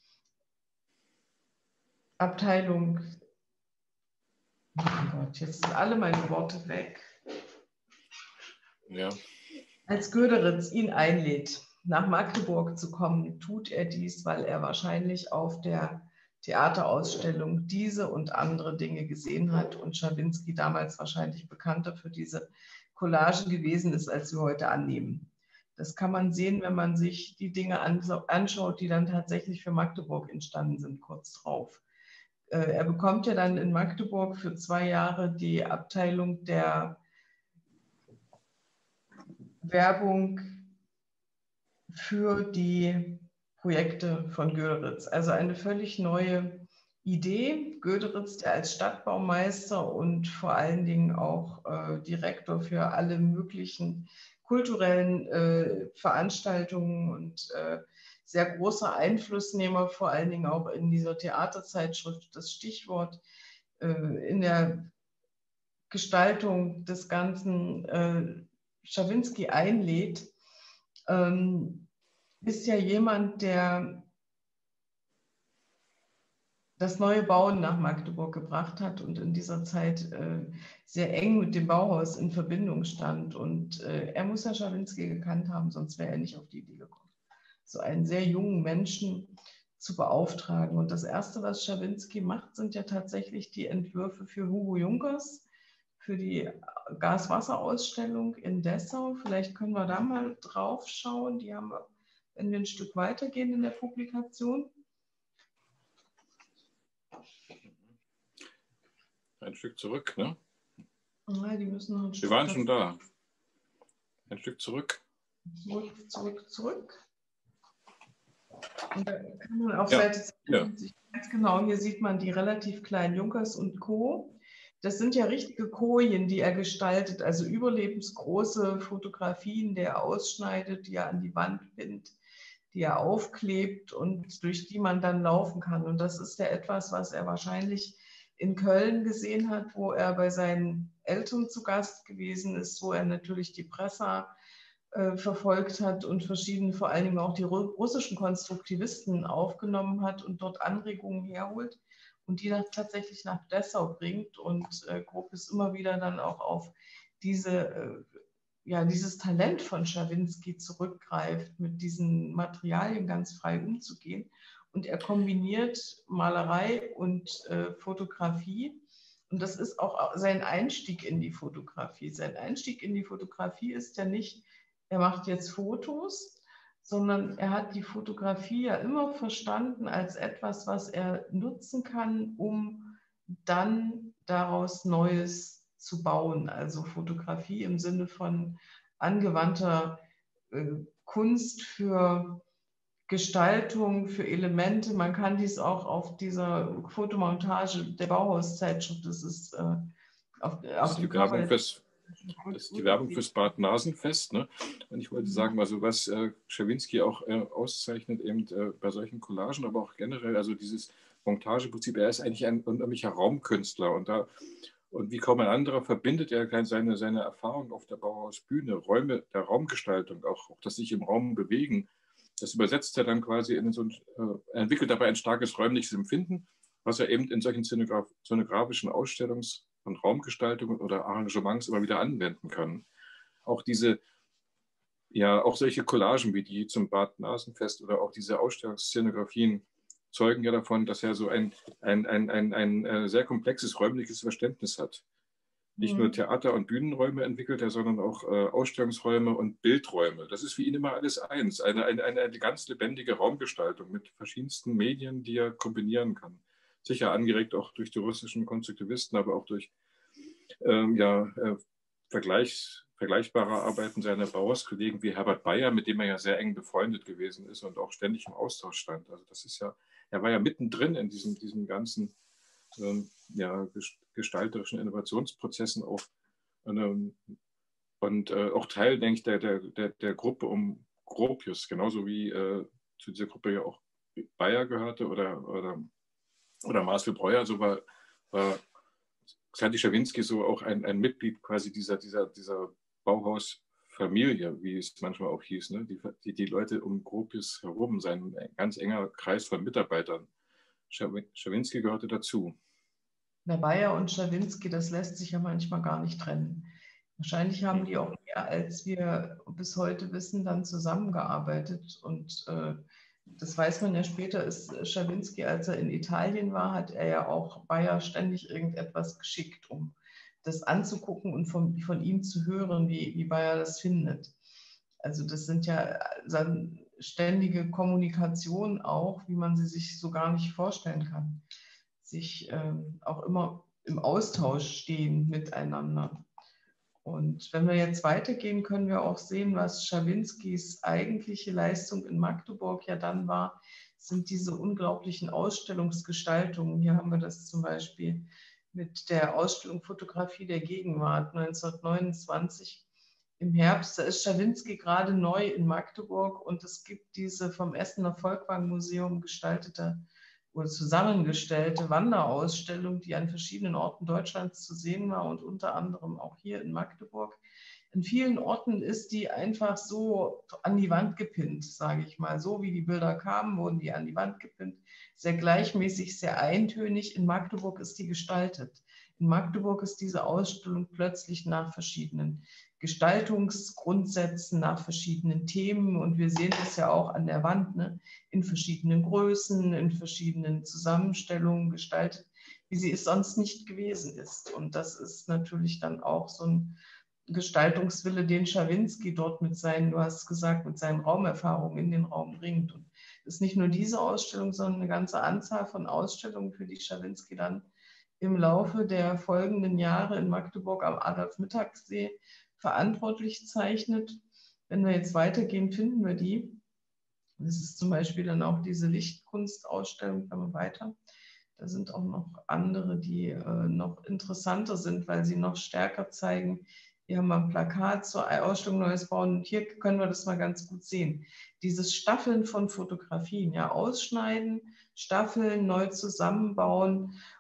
Abteilung, oh Gott, jetzt sind alle meine Worte weg. Ja. Als Göderitz ihn einlädt, nach Magdeburg zu kommen, tut er dies, weil er wahrscheinlich auf der Theaterausstellung diese und andere Dinge gesehen hat und Schawinski damals wahrscheinlich bekannter für diese Collagen gewesen ist, als wir heute annehmen. Das kann man sehen, wenn man sich die Dinge anschaut, die dann tatsächlich für Magdeburg entstanden sind, kurz drauf. Er bekommt ja dann in Magdeburg für zwei Jahre die Abteilung der Werbung für die Projekte von Göderitz. Also eine völlig neue Idee. Göderitz, der als Stadtbaumeister und vor allen Dingen auch äh, Direktor für alle möglichen kulturellen äh, Veranstaltungen und äh, sehr großer Einflussnehmer, vor allen Dingen auch in dieser Theaterzeitschrift, das Stichwort äh, in der Gestaltung des Ganzen äh, Schawinski einlädt, ähm, ist ja jemand, der das neue Bauen nach Magdeburg gebracht hat und in dieser Zeit äh, sehr eng mit dem Bauhaus in Verbindung stand. Und äh, er muss ja Schawinski gekannt haben, sonst wäre er nicht auf die Idee gekommen, so einen sehr jungen Menschen zu beauftragen. Und das Erste, was Schawinski macht, sind ja tatsächlich die Entwürfe für Hugo Junkers, für die Gas-Wasser-Ausstellung in Dessau. Vielleicht können wir da mal drauf schauen. Die haben wir, wenn wir ein Stück weitergehen in der Publikation. Ein Stück zurück, ne? Ja, die müssen noch ein Stück. Wir waren schon da. Ein Stück zurück. Zurück, zurück, zurück. Und da kann man auf Ja. Seite zweiundsiebzig, ganz genau, hier sieht man die relativ kleinen Junkers und Co. Das sind ja richtige Kojen, die er gestaltet, also überlebensgroße Fotografien, die er ausschneidet, die er an die Wand bindet, die er aufklebt und durch die man dann laufen kann. Und das ist ja etwas, was er wahrscheinlich in Köln gesehen hat, wo er bei seinen Eltern zu Gast gewesen ist, wo er natürlich die Presse äh, verfolgt hat und verschiedene, vor allen Dingen auch die russischen Konstruktivisten aufgenommen hat und dort Anregungen herholt und die dann tatsächlich nach Dessau bringt. Und äh, Gropius immer wieder dann auch auf diese, äh, ja, dieses Talent von Schawinski zurückgreift, mit diesen Materialien ganz frei umzugehen. Und er kombiniert Malerei und äh, Fotografie. Und das ist auch sein Einstieg in die Fotografie. Sein Einstieg in die Fotografie ist ja nicht, er macht jetzt Fotos, sondern er hat die Fotografie ja immer verstanden als etwas, was er nutzen kann, um dann daraus Neues zu bauen. Also Fotografie im Sinne von angewandter äh, Kunst für Gestaltung, für Elemente. Man kann dies auch auf dieser Fotomontage der Bauhauszeitschrift, das ist äh, auf, das auf ist dem die Werbung Cover. fürs, das ist die Werbung fürs Bad Nasenfest. Ne? Und ich wollte sagen, also was äh, Schawinski auch äh, auszeichnet, eben äh, bei solchen Collagen, aber auch generell, also dieses Montageprinzip, er ist eigentlich ein unheimlicher Raumkünstler und da und wie kaum ein anderer verbindet er seine, seine Erfahrung auf der Bauhausbühne, Räume der Raumgestaltung, auch, auch das sich im Raum bewegen. Das übersetzt er dann quasi in so ein, äh, er entwickelt dabei ein starkes räumliches Empfinden, was er eben in solchen szenograf, szenografischen Ausstellungs- und Raumgestaltungen oder Arrangements immer wieder anwenden kann. Auch diese, ja, auch solche Collagen wie die zum Bad Nasenfest oder auch diese Ausstellungsszenografien zeugen ja davon, dass er so ein, ein, ein, ein, ein, ein sehr komplexes räumliches Verständnis hat. Nicht nur Theater- und Bühnenräume entwickelt er, sondern auch äh, Ausstellungsräume und Bildräume. Das ist wie ihn immer alles eins. Eine, eine, eine ganz lebendige Raumgestaltung mit verschiedensten Medien, die er kombinieren kann. Sicher angeregt auch durch die russischen Konstruktivisten, aber auch durch ähm, ja, äh, Vergleichs, vergleichbare Arbeiten seiner Bauhauskollegen wie Herbert Bayer, mit dem er ja sehr eng befreundet gewesen ist und auch ständig im Austausch stand. Also das ist ja, er war ja mittendrin in diesem, diesem ganzen ähm, ja, gestalterischen Innovationsprozessen auch ähm, und äh, auch Teil, denke ich, der, der, der, der Gruppe um Gropius, genauso wie äh, zu dieser Gruppe ja auch Bayer gehörte oder, oder, oder Marcel Breuer, so war, war Xanthi Schawinski so auch ein, ein Mitglied quasi dieser, dieser, dieser Bauhausfamilie, wie es manchmal auch hieß, ne? die, die, die Leute um Gropius herum, sein ganz enger Kreis von Mitarbeitern. Schawinski gehörte dazu. Na, Bayer und Schawinski, das lässt sich ja manchmal gar nicht trennen. Wahrscheinlich haben die auch mehr, als wir bis heute wissen, dann zusammengearbeitet. Und äh, das weiß man ja später, ist Schawinski, als er in Italien war, hat er ja auch Bayer ständig irgendetwas geschickt, um das anzugucken und von, von ihm zu hören, wie, wie Bayer das findet. Also das sind ja dann ständige Kommunikation auch, wie man sie sich so gar nicht vorstellen kann. Sich ähm, auch immer im Austausch stehen miteinander. Und wenn wir jetzt weitergehen, können wir auch sehen, was Schawinskis eigentliche Leistung in Magdeburg ja dann war, sind diese unglaublichen Ausstellungsgestaltungen. Hier haben wir das zum Beispiel mit der Ausstellung Fotografie der Gegenwart neunzehnhundertneunundzwanzig im Herbst. Da ist Schawinski gerade neu in Magdeburg und es gibt diese vom Essener Volkwang-Museum gestaltete oder zusammengestellte Wanderausstellung, die an verschiedenen Orten Deutschlands zu sehen war und unter anderem auch hier in Magdeburg. In vielen Orten ist die einfach so an die Wand gepinnt, sage ich mal. So wie die Bilder kamen, wurden die an die Wand gepinnt. Sehr gleichmäßig, sehr eintönig. In Magdeburg ist die gestaltet. In Magdeburg ist diese Ausstellung plötzlich nach verschiedenen Gestaltungsgrundsätzen, nach verschiedenen Themen, und wir sehen das ja auch an der Wand, ne, in verschiedenen Größen, in verschiedenen Zusammenstellungen gestaltet, wie sie es sonst nicht gewesen ist. Und das ist natürlich dann auch so ein Gestaltungswille, den Schawinski dort mit seinen, du hast gesagt, mit seinen Raumerfahrungen in den Raum bringt. Und es ist nicht nur diese Ausstellung, sondern eine ganze Anzahl von Ausstellungen, für die Schawinski dann im Laufe der folgenden Jahre in Magdeburg am Adolf-Mittagssee verantwortlich zeichnet. Wenn wir jetzt weitergehen, finden wir die. Das ist zum Beispiel dann auch diese Lichtkunstausstellung, wenn wir weiter. Da sind auch noch andere, die äh, noch interessanter sind, weil sie noch stärker zeigen. Wir haben ein Plakat zur Ausstellung Neues Bauen und hier können wir das mal ganz gut sehen. Dieses Staffeln von Fotografien, ja, ausschneiden, staffeln, neu zusammenbauen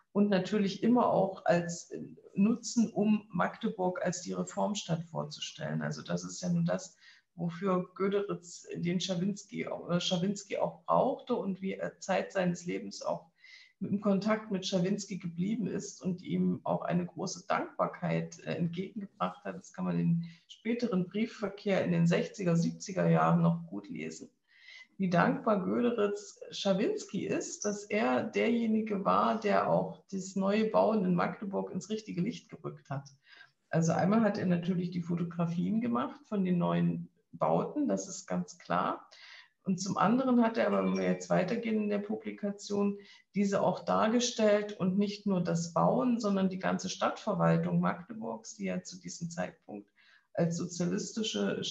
und natürlich immer auch als Nutzen, um Magdeburg als die Reformstadt vorzustellen. Also das ist ja nun das, wofür Göderitz den Schawinski, äh, Schawinski auch brauchte und wie er Zeit seines Lebens auch im Kontakt mit Schawinski geblieben ist und ihm auch eine große Dankbarkeit äh, entgegengebracht hat. Das kann man in späteren Briefverkehr in den sechziger, siebziger Jahren noch gut lesen. Wie dankbar Göderitz Schawinski ist, dass er derjenige war, der auch das neue Bauen in Magdeburg ins richtige Licht gerückt hat. Also einmal hat er natürlich die Fotografien gemacht von den neuen Bauten, das ist ganz klar. Und zum anderen hat er aber, wenn wir jetzt weitergehen in der Publikation, diese auch dargestellt und nicht nur das Bauen, sondern die ganze Stadtverwaltung Magdeburgs, die ja zu diesem Zeitpunkt als sozialistische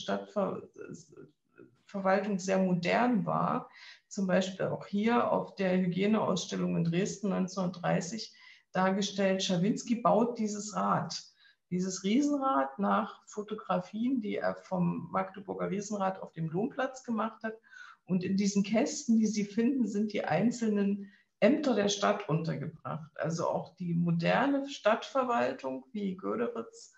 Stadtverwaltung sehr modern war. Zum Beispiel auch hier auf der Hygieneausstellung in Dresden neunzehnhundertdreißig dargestellt, Schawinski baut dieses Rad. Dieses Riesenrad nach Fotografien, die er vom Magdeburger Riesenrad auf dem Domplatz gemacht hat. Und in diesen Kästen, die Sie finden, sind die einzelnen Ämter der Stadt untergebracht. Also auch die moderne Stadtverwaltung wie Göderitz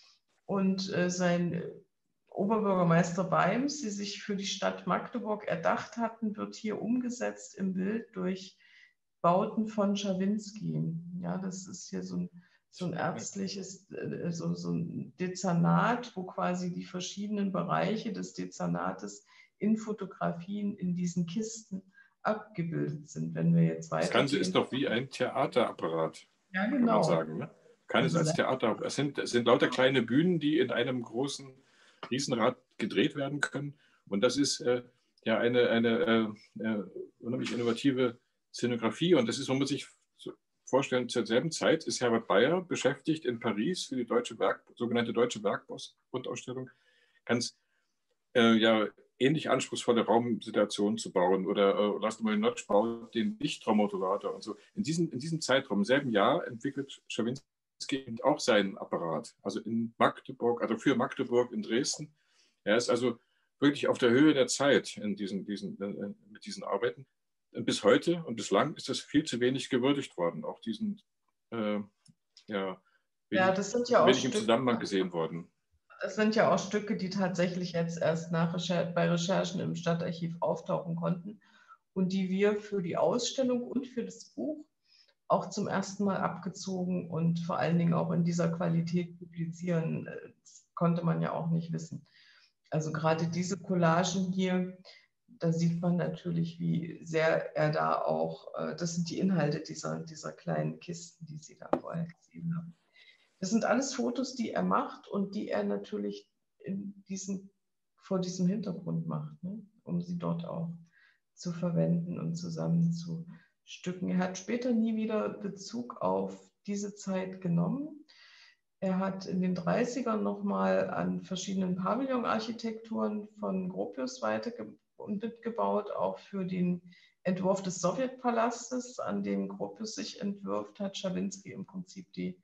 und äh, sein Oberbürgermeister Beims, die sich für die Stadt Magdeburg erdacht hatten, wird hier umgesetzt im Bild durch Bauten von Schawinski. Ja, das ist hier so ein so ein ärztliches, so, so ein Dezernat, wo quasi die verschiedenen Bereiche des Dezernates in Fotografien in diesen Kisten abgebildet sind. Wenn wir jetzt weiter. Das Ganze ist doch wie ein Theaterapparat, ja, genau. Kann man sagen. Ne? Kann es als Theater, es sind, es sind lauter kleine Bühnen, die in einem großen Riesenrad gedreht werden können. Und das ist äh, ja eine, eine äh, unheimlich innovative Szenografie. Und das ist, man muss sich vorstellen, zur selben Zeit ist Herbert Bayer beschäftigt in Paris für die deutsche Werk, sogenannte Deutsche Werkbauausstellung, ganz äh, ja, ähnlich anspruchsvolle Raumsituationen zu bauen. Oder äh, Laszlo Notch baut den Lichtraummotorator und so. In diesem, in diesem Zeitraum, im selben Jahr, entwickelt Schawinski auch seinen Apparat. Also in Magdeburg, also für Magdeburg in Dresden. Er ist also wirklich auf der Höhe der Zeit in diesen, diesen, äh, mit diesen Arbeiten. Bis heute und bislang ist das viel zu wenig gewürdigt worden, auch diesen äh, ja, ja, das sind ja auch wenig im Stücke, Zusammenhang gesehen worden. Das sind ja auch Stücke, die tatsächlich jetzt erst nach Recher- bei Recherchen im Stadtarchiv auftauchen konnten und die wir für die Ausstellung und für das Buch auch zum ersten Mal abgezogen und vor allen Dingen auch in dieser Qualität publizieren. Das konnte man ja auch nicht wissen. Also gerade diese Collagen hier, da sieht man natürlich, wie sehr er da auch, das sind die Inhalte dieser, dieser kleinen Kisten, die Sie da vorher gesehen haben. Das sind alles Fotos, die er macht und die er natürlich in diesem, vor diesem Hintergrund macht, ne? Um sie dort auch zu verwenden und zusammenzustücken. Er hat später nie wieder Bezug auf diese Zeit genommen. Er hat in den dreißigern nochmal an verschiedenen Pavillonarchitekturen von Gropius weitergebaut und mitgebaut, auch für den Entwurf des Sowjetpalastes, an dem Gropius sich entwirft, hat Schawinski im Prinzip die,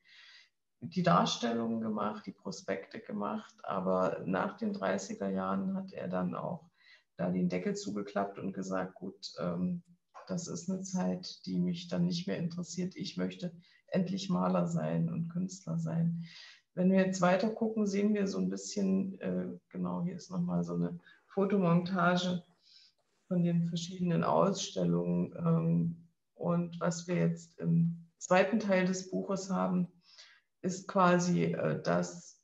die Darstellungen gemacht, die Prospekte gemacht, aber nach den dreißiger Jahren hat er dann auch da den Deckel zugeklappt und gesagt, gut, ähm, das ist eine Zeit, die mich dann nicht mehr interessiert, ich möchte endlich Maler sein und Künstler sein. Wenn wir jetzt weiter gucken, sehen wir so ein bisschen, äh, genau, hier ist nochmal so eine Fotomontage von den verschiedenen Ausstellungen. Ähm, und was wir jetzt im zweiten Teil des Buches haben, ist quasi äh, das,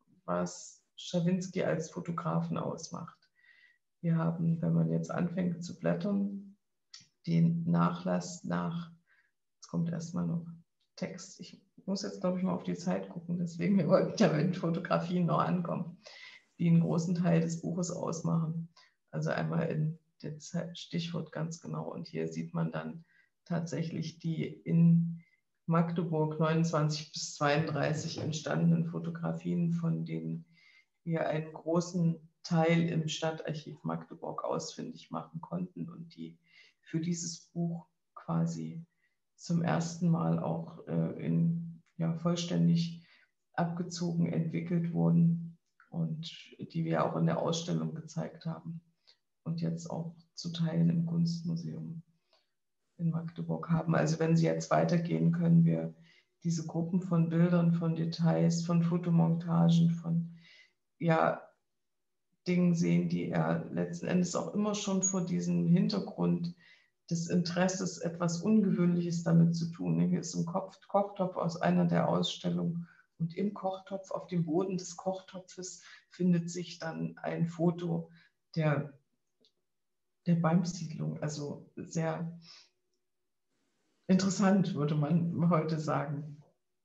was Schawinski als Fotografen ausmacht. Wir haben, wenn man jetzt anfängt zu blättern, den Nachlass nach, jetzt kommt erstmal noch Text. Ich muss jetzt, glaube ich, mal auf die Zeit gucken, deswegen wir wollten ja mit Fotografien noch ankommen, die einen großen Teil des Buches ausmachen. Also einmal in dem Stichwort ganz genau. Und hier sieht man dann tatsächlich die in Magdeburg neunundzwanzig bis zweiunddreißig entstandenen Fotografien, von denen wir einen großen Teil im Stadtarchiv Magdeburg ausfindig machen konnten und die für dieses Buch quasi zum ersten Mal auch äh, in, ja, vollständig abgezogen entwickelt wurden und die wir auch in der Ausstellung gezeigt haben und jetzt auch zu Teilen im Kunstmuseum in Magdeburg haben. Also wenn Sie jetzt weitergehen, können wir diese Gruppen von Bildern, von Details, von Fotomontagen, von ja, Dingen sehen, die er letzten Endes auch immer schon vor diesem Hintergrund des Interesses, etwas Ungewöhnliches damit zu tun. Hier ist ein Kochtopf aus einer der Ausstellungen und im Kochtopf, auf dem Boden des Kochtopfes, findet sich dann ein Foto der, der Beimsiedlung. Also sehr interessant, würde man heute sagen.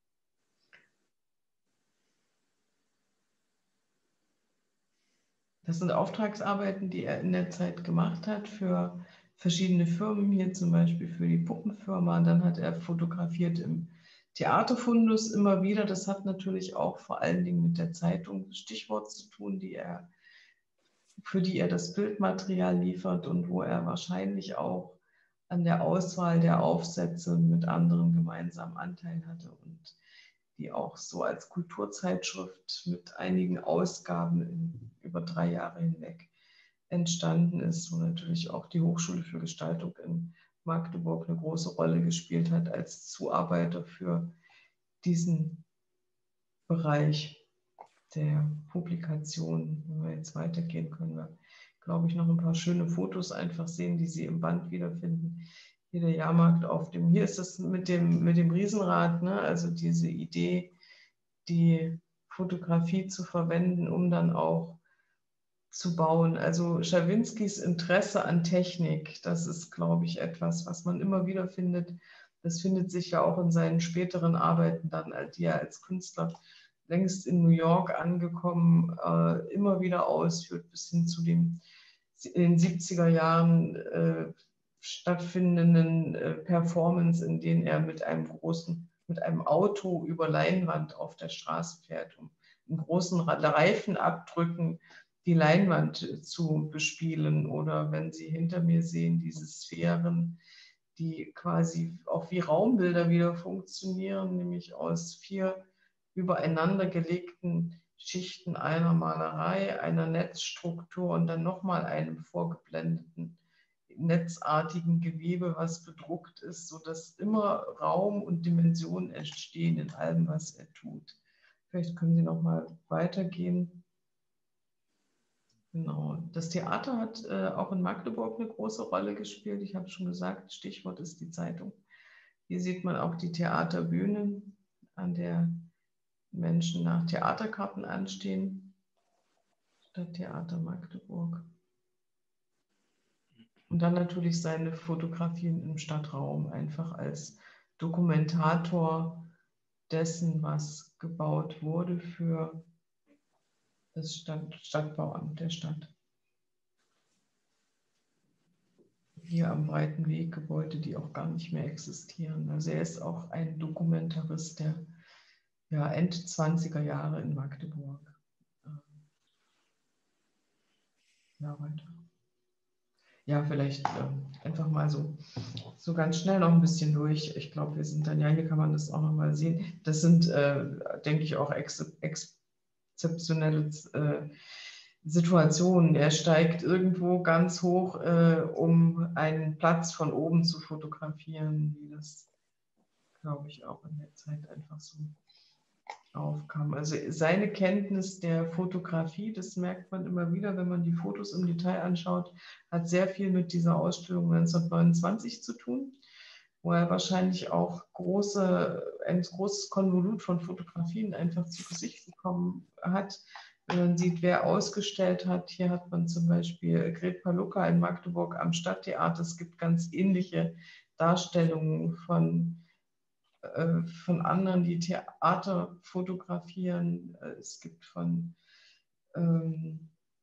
Das sind Auftragsarbeiten, die er in der Zeit gemacht hat für verschiedene Firmen, hier zum Beispiel für die Puppenfirma. Dann hat er fotografiert im Theaterfundus immer wieder. Das hat natürlich auch vor allen Dingen mit der Zeitung Stichwort zu tun, die er, für die er das Bildmaterial liefert und wo er wahrscheinlich auch an der Auswahl der Aufsätze mit anderen gemeinsam Anteil hatte und die auch so als Kulturzeitschrift mit einigen Ausgaben in, über drei Jahre hinweg entstanden ist, wo natürlich auch die Hochschule für Gestaltung in Magdeburg eine große Rolle gespielt hat als Zuarbeiter für diesen Bereich der Publikation. Wenn wir jetzt weitergehen, können wir, glaube ich, noch ein paar schöne Fotos einfach sehen, die Sie im Band wiederfinden. Hier der Jahrmarkt auf dem, hier ist es mit dem, mit dem Riesenrad, ne? Also diese Idee, die Fotografie zu verwenden, um dann auch zu bauen. Also Schawinskys Interesse an Technik, das ist, glaube ich, etwas, was man immer wieder findet. Das findet sich ja auch in seinen späteren Arbeiten dann, die er als Künstler längst in New York angekommen, äh, immer wieder ausführt, bis hin zu dem in den siebziger Jahren äh, stattfindenden äh, Performance, in denen er mit einem großen, mit einem Auto über Leinwand auf der Straße fährt, um in großen Reifenabdrücken die Leinwand zu bespielen. Oder wenn Sie hinter mir sehen, diese Sphären, die quasi auch wie Raumbilder wieder funktionieren, nämlich aus vier übereinander gelegten Schichten einer Malerei, einer Netzstruktur und dann nochmal einem vorgeblendeten netzartigen Gewebe, was bedruckt ist, sodass immer Raum und Dimension entstehen in allem, was er tut. Vielleicht können Sie noch mal weitergehen. Genau. Das Theater hat äh, auch in Magdeburg eine große Rolle gespielt. Ich habe schon gesagt, Stichwort ist die Zeitung. Hier sieht man auch die Theaterbühne, an der Menschen nach Theaterkarten anstehen. Stadttheater Magdeburg. Und dann natürlich seine Fotografien im Stadtraum, einfach als Dokumentator dessen, was gebaut wurde für das Stadt, Stadtbauamt der Stadt. Hier am Breiten Weg Gebäude, die auch gar nicht mehr existieren. Also er ist auch ein Dokumentarist der ja, Endzwanziger Jahre in Magdeburg. Ja, weiter. Ja, vielleicht äh, einfach mal so, so ganz schnell noch ein bisschen durch. Ich glaube, wir sind dann, ja, hier kann man das auch noch mal sehen. Das sind, äh, denke ich, auch ex exzeptionelle äh, Situationen. Er steigt irgendwo ganz hoch, äh, um einen Platz von oben zu fotografieren, wie das, glaube ich, auch in der Zeit einfach so aufkam. Also seine Kenntnis der Fotografie, das merkt man immer wieder, wenn man die Fotos im Detail anschaut, hat sehr viel mit dieser Ausstellung neunzehnhundertneunundzwanzig zu tun, wo er wahrscheinlich auch große, ein großes Konvolut von Fotografien einfach zu Gesicht bekommen hat. Wenn man sieht, wer ausgestellt hat, hier hat man zum Beispiel Gret Palucka in Magdeburg am Stadttheater. Es gibt ganz ähnliche Darstellungen von von anderen, die Theater fotografieren. Es gibt von ähm,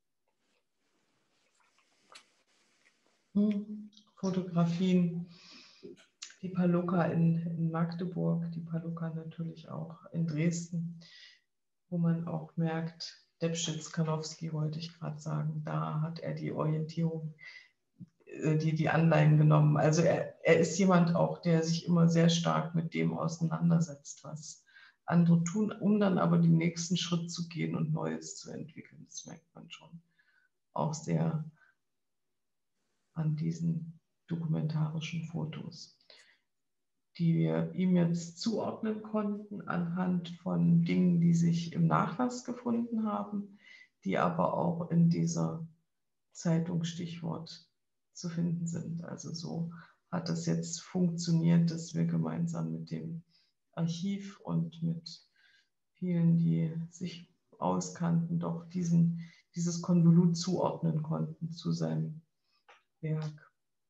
Fotografien, die Palucka in, in Magdeburg, die Palucka natürlich auch in Dresden, wo man auch merkt, Debschitz-Karnowski wollte ich gerade sagen, da hat er die Orientierung, Die, die Anleihen genommen. Also er, er ist jemand auch, der sich immer sehr stark mit dem auseinandersetzt, was andere tun, um dann aber den nächsten Schritt zu gehen und Neues zu entwickeln. Das merkt man schon auch sehr an diesen dokumentarischen Fotos, die wir ihm jetzt zuordnen konnten anhand von Dingen, die sich im Nachlass gefunden haben, die aber auch in dieser Zeitung Stichwort zu finden sind. Also so hat das jetzt funktioniert, dass wir gemeinsam mit dem Archiv und mit vielen, die sich auskannten, doch diesen, dieses Konvolut zuordnen konnten zu seinem Werk.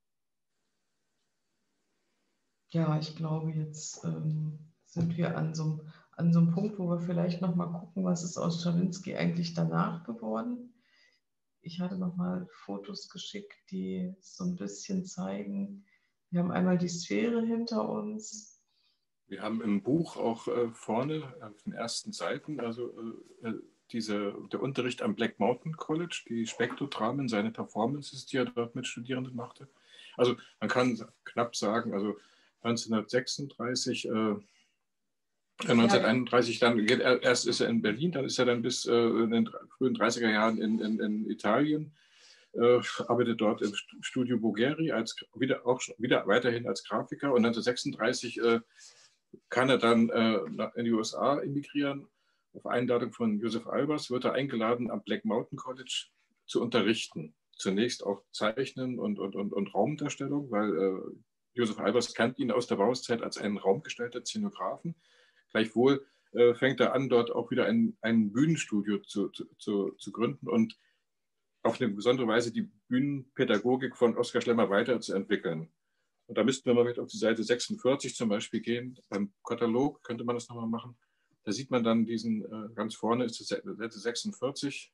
Ja, ich glaube, jetzt ähm, sind wir an so, an so einem Punkt, wo wir vielleicht noch mal gucken, was ist aus Czerwinski eigentlich danach geworden. Ich hatte noch mal Fotos geschickt, die so ein bisschen zeigen. Wir haben einmal die Sphäre hinter uns. Wir haben im Buch auch äh, vorne auf den ersten Seiten, also äh, diese, der Unterricht am Black Mountain College, die Spektrodramen, seine Performances, die er dort mit Studierenden machte. Also man kann knapp sagen, also neunzehnhundertsechsunddreißig, äh, neunzehnhunderteinunddreißig, dann geht er, erst ist er in Berlin, dann ist er dann bis äh, in den frühen dreißiger Jahren in, in, in Italien, äh, arbeitet dort im Studio Bogheri, als, wieder, auch wieder weiterhin als Grafiker, und neunzehnhundertsechsunddreißig äh, kann er dann äh, in die U S A emigrieren. Auf Einladung von Joseph Albers wird er eingeladen, am Black Mountain College zu unterrichten. Zunächst auch Zeichnen und, und, und, und Raumdarstellung, weil äh, Joseph Albers kennt ihn aus der Bauhauszeit als einen raumgestalter Szenografen. Gleichwohl äh, fängt er an, dort auch wieder ein, ein Bühnenstudio zu, zu, zu gründen und auf eine besondere Weise die Bühnenpädagogik von Oskar Schlemmer weiterzuentwickeln. Und da müssten wir mal auf die Seite sechsundvierzig zum Beispiel gehen. Beim Katalog könnte man das nochmal machen. Da sieht man dann diesen, äh, ganz vorne ist die Seite sechsundvierzig.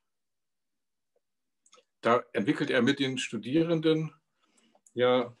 Da entwickelt er mit den Studierenden ja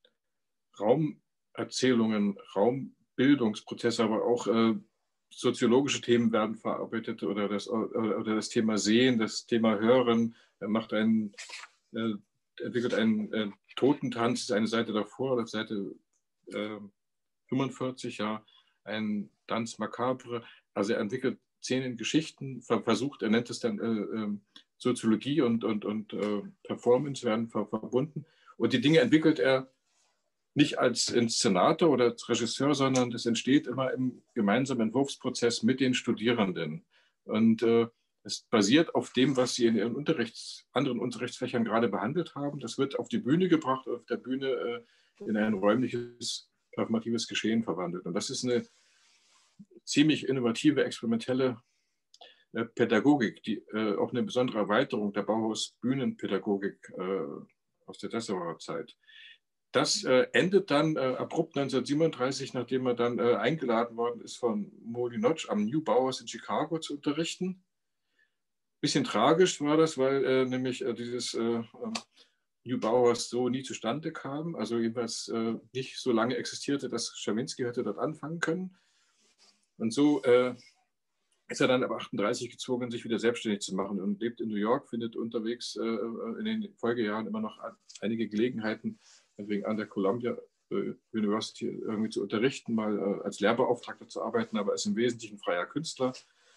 Raumerzählungen, Raumbildungsprozesse, aber auch äh, soziologische Themen werden verarbeitet, oder das, oder, oder das Thema Sehen, das Thema Hören. Er macht einen, äh, entwickelt einen äh, Totentanz, das ist eine Seite davor, auf Seite äh, fünfundvierzig, ja, ein Tanz macabre. Also er entwickelt Szenen, Geschichten, versucht, er nennt es dann äh, äh, Soziologie und, und, und äh, Performance werden ver verbunden. Und die Dinge entwickelt er nicht als Inszenator oder als Regisseur, sondern das entsteht immer im gemeinsamen Entwurfsprozess mit den Studierenden. Und äh, es basiert auf dem, was sie in ihren Unterrichts, anderen Unterrichtsfächern gerade behandelt haben. Das wird auf die Bühne gebracht, auf der Bühne äh, in ein räumliches, performatives Geschehen verwandelt. Und das ist eine ziemlich innovative, experimentelle äh, Pädagogik, die äh, auch eine besondere Erweiterung der Bauhaus-Bühnenpädagogik äh, aus der Dessauer Zeit. Das äh, endet dann äh, abrupt neunzehnhundertsiebenunddreißig, nachdem er dann äh, eingeladen worden ist von Molly Notch am New Bauhaus in Chicago zu unterrichten. Bisschen tragisch war das, weil äh, nämlich äh, dieses äh, New Bauhaus so nie zustande kam, also jedenfalls äh, nicht so lange existierte, dass Czerwinski hätte dort anfangen können. Und so äh, ist er dann ab achtunddreißig gezwungen, sich wieder selbstständig zu machen und lebt in New York, findet unterwegs äh, in den Folgejahren immer noch einige Gelegenheiten, wegen an der Columbia University irgendwie zu unterrichten, mal äh, als Lehrbeauftragter zu arbeiten, aber ist im Wesentlichen freier Künstler.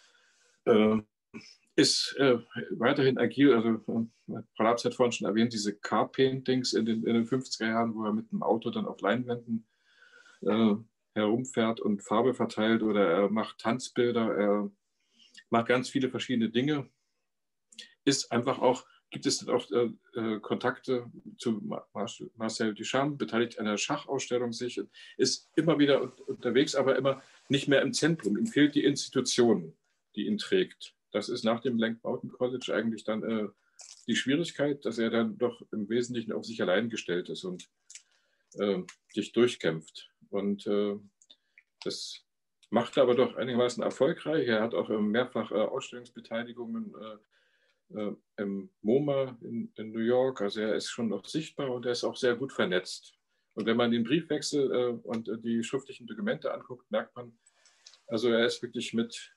Äh, ist äh, weiterhin agil, also äh, Frau Labs hat vorhin schon erwähnt, diese Car-Paintings in den, in den fünfziger Jahren, wo er mit dem Auto dann auf Leinwänden äh, herumfährt und Farbe verteilt, oder er macht Tanzbilder, er macht ganz viele verschiedene Dinge. Ist einfach auch, gibt es auch äh, Kontakte zu Marcel Duchamp, beteiligt an einer Schachausstellung sich, ist immer wieder unterwegs, aber immer nicht mehr im Zentrum. Ihm fehlt die Institution, die ihn trägt. Das ist nach dem Black Mountain College eigentlich dann äh, die Schwierigkeit, dass er dann doch im Wesentlichen auf sich allein gestellt ist und äh, sich durchkämpft. Und äh, das macht er aber doch einigermaßen erfolgreich. Er hat auch äh, mehrfach äh, Ausstellungsbeteiligungen äh, äh, im MoMA in, in New York. Also er ist schon noch sichtbar und er ist auch sehr gut vernetzt. Und wenn man den Briefwechsel äh, und äh, die schriftlichen Dokumente anguckt, merkt man, also er ist wirklich mit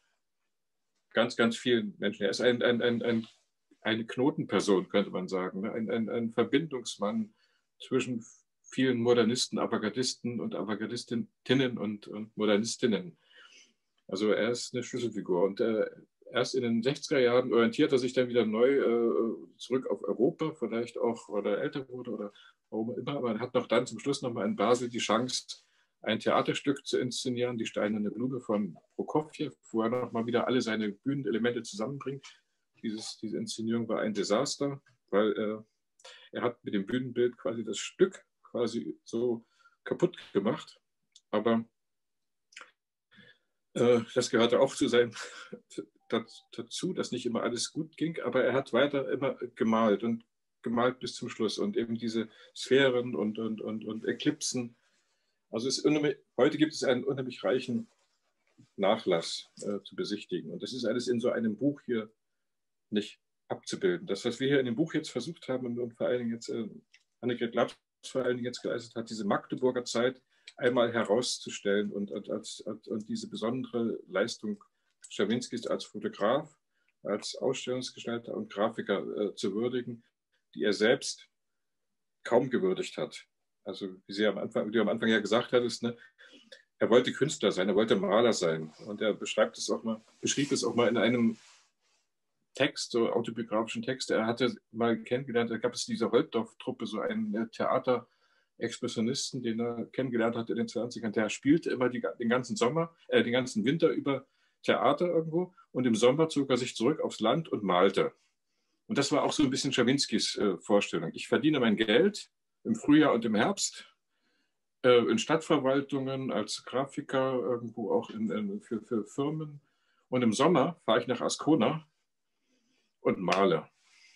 ganz, ganz vielen Menschen. Er ist ein, ein, ein, ein, eine Knotenperson, könnte man sagen. Ein, ein, ein Verbindungsmann zwischen vielen Modernisten, Avantgardisten und Avantgardistinnen und, und Modernistinnen. Also er ist eine Schlüsselfigur. Und äh, erst in den sechziger Jahren orientiert er sich dann wieder neu äh, zurück auf Europa, vielleicht auch, weil er älter wurde oder warum immer, aber er hat noch dann zum Schluss nochmal in Basel die Chance, ein Theaterstück zu inszenieren, die Steinerne Blume von Prokofjew, wo er nochmal wieder alle seine Bühnenelemente zusammenbringt. Dieses, diese Inszenierung war ein Desaster, weil äh, er hat mit dem Bühnenbild quasi das Stück quasi so kaputt gemacht, aber äh, das gehörte auch zu seinem dazu, dass nicht immer alles gut ging, aber er hat weiter immer gemalt und gemalt bis zum Schluss und eben diese Sphären und, und, und, und Eklipsen. Also es ist heute gibt es einen unheimlich reichen Nachlass äh, zu besichtigen und das ist alles in so einem Buch hier nicht abzubilden. Das, was wir hier in dem Buch jetzt versucht haben und, und vor allen Dingen jetzt äh, Annegret Laps vor allen Dingen jetzt geleistet hat, diese Magdeburger Zeit einmal herauszustellen und, und, als, und diese besondere Leistung Czerwinskis als Fotograf, als Ausstellungsgestalter und Grafiker äh, zu würdigen, die er selbst kaum gewürdigt hat. Also wie Sie am Anfang, wie du am Anfang ja gesagt hattest, ne, er wollte Künstler sein, er wollte Maler sein. Und er beschreibt es auch mal, beschrieb es auch mal in einem Text, so autobiografischen Text. Er hatte mal kennengelernt, da gab es diese Holtdorf-Truppe, so einen Theater-Expressionisten, den er kennengelernt hat in den zwanzigern. Der spielte immer die, den ganzen Sommer, äh, den ganzen Winter über Theater irgendwo und im Sommer zog er sich zurück aufs Land und malte. Und das war auch so ein bisschen Czerwinskis äh, Vorstellung. Ich verdiene mein Geld im Frühjahr und im Herbst äh, in Stadtverwaltungen, als Grafiker, irgendwo auch in, in, für, für Firmen. Und im Sommer fahre ich nach Ascona und male.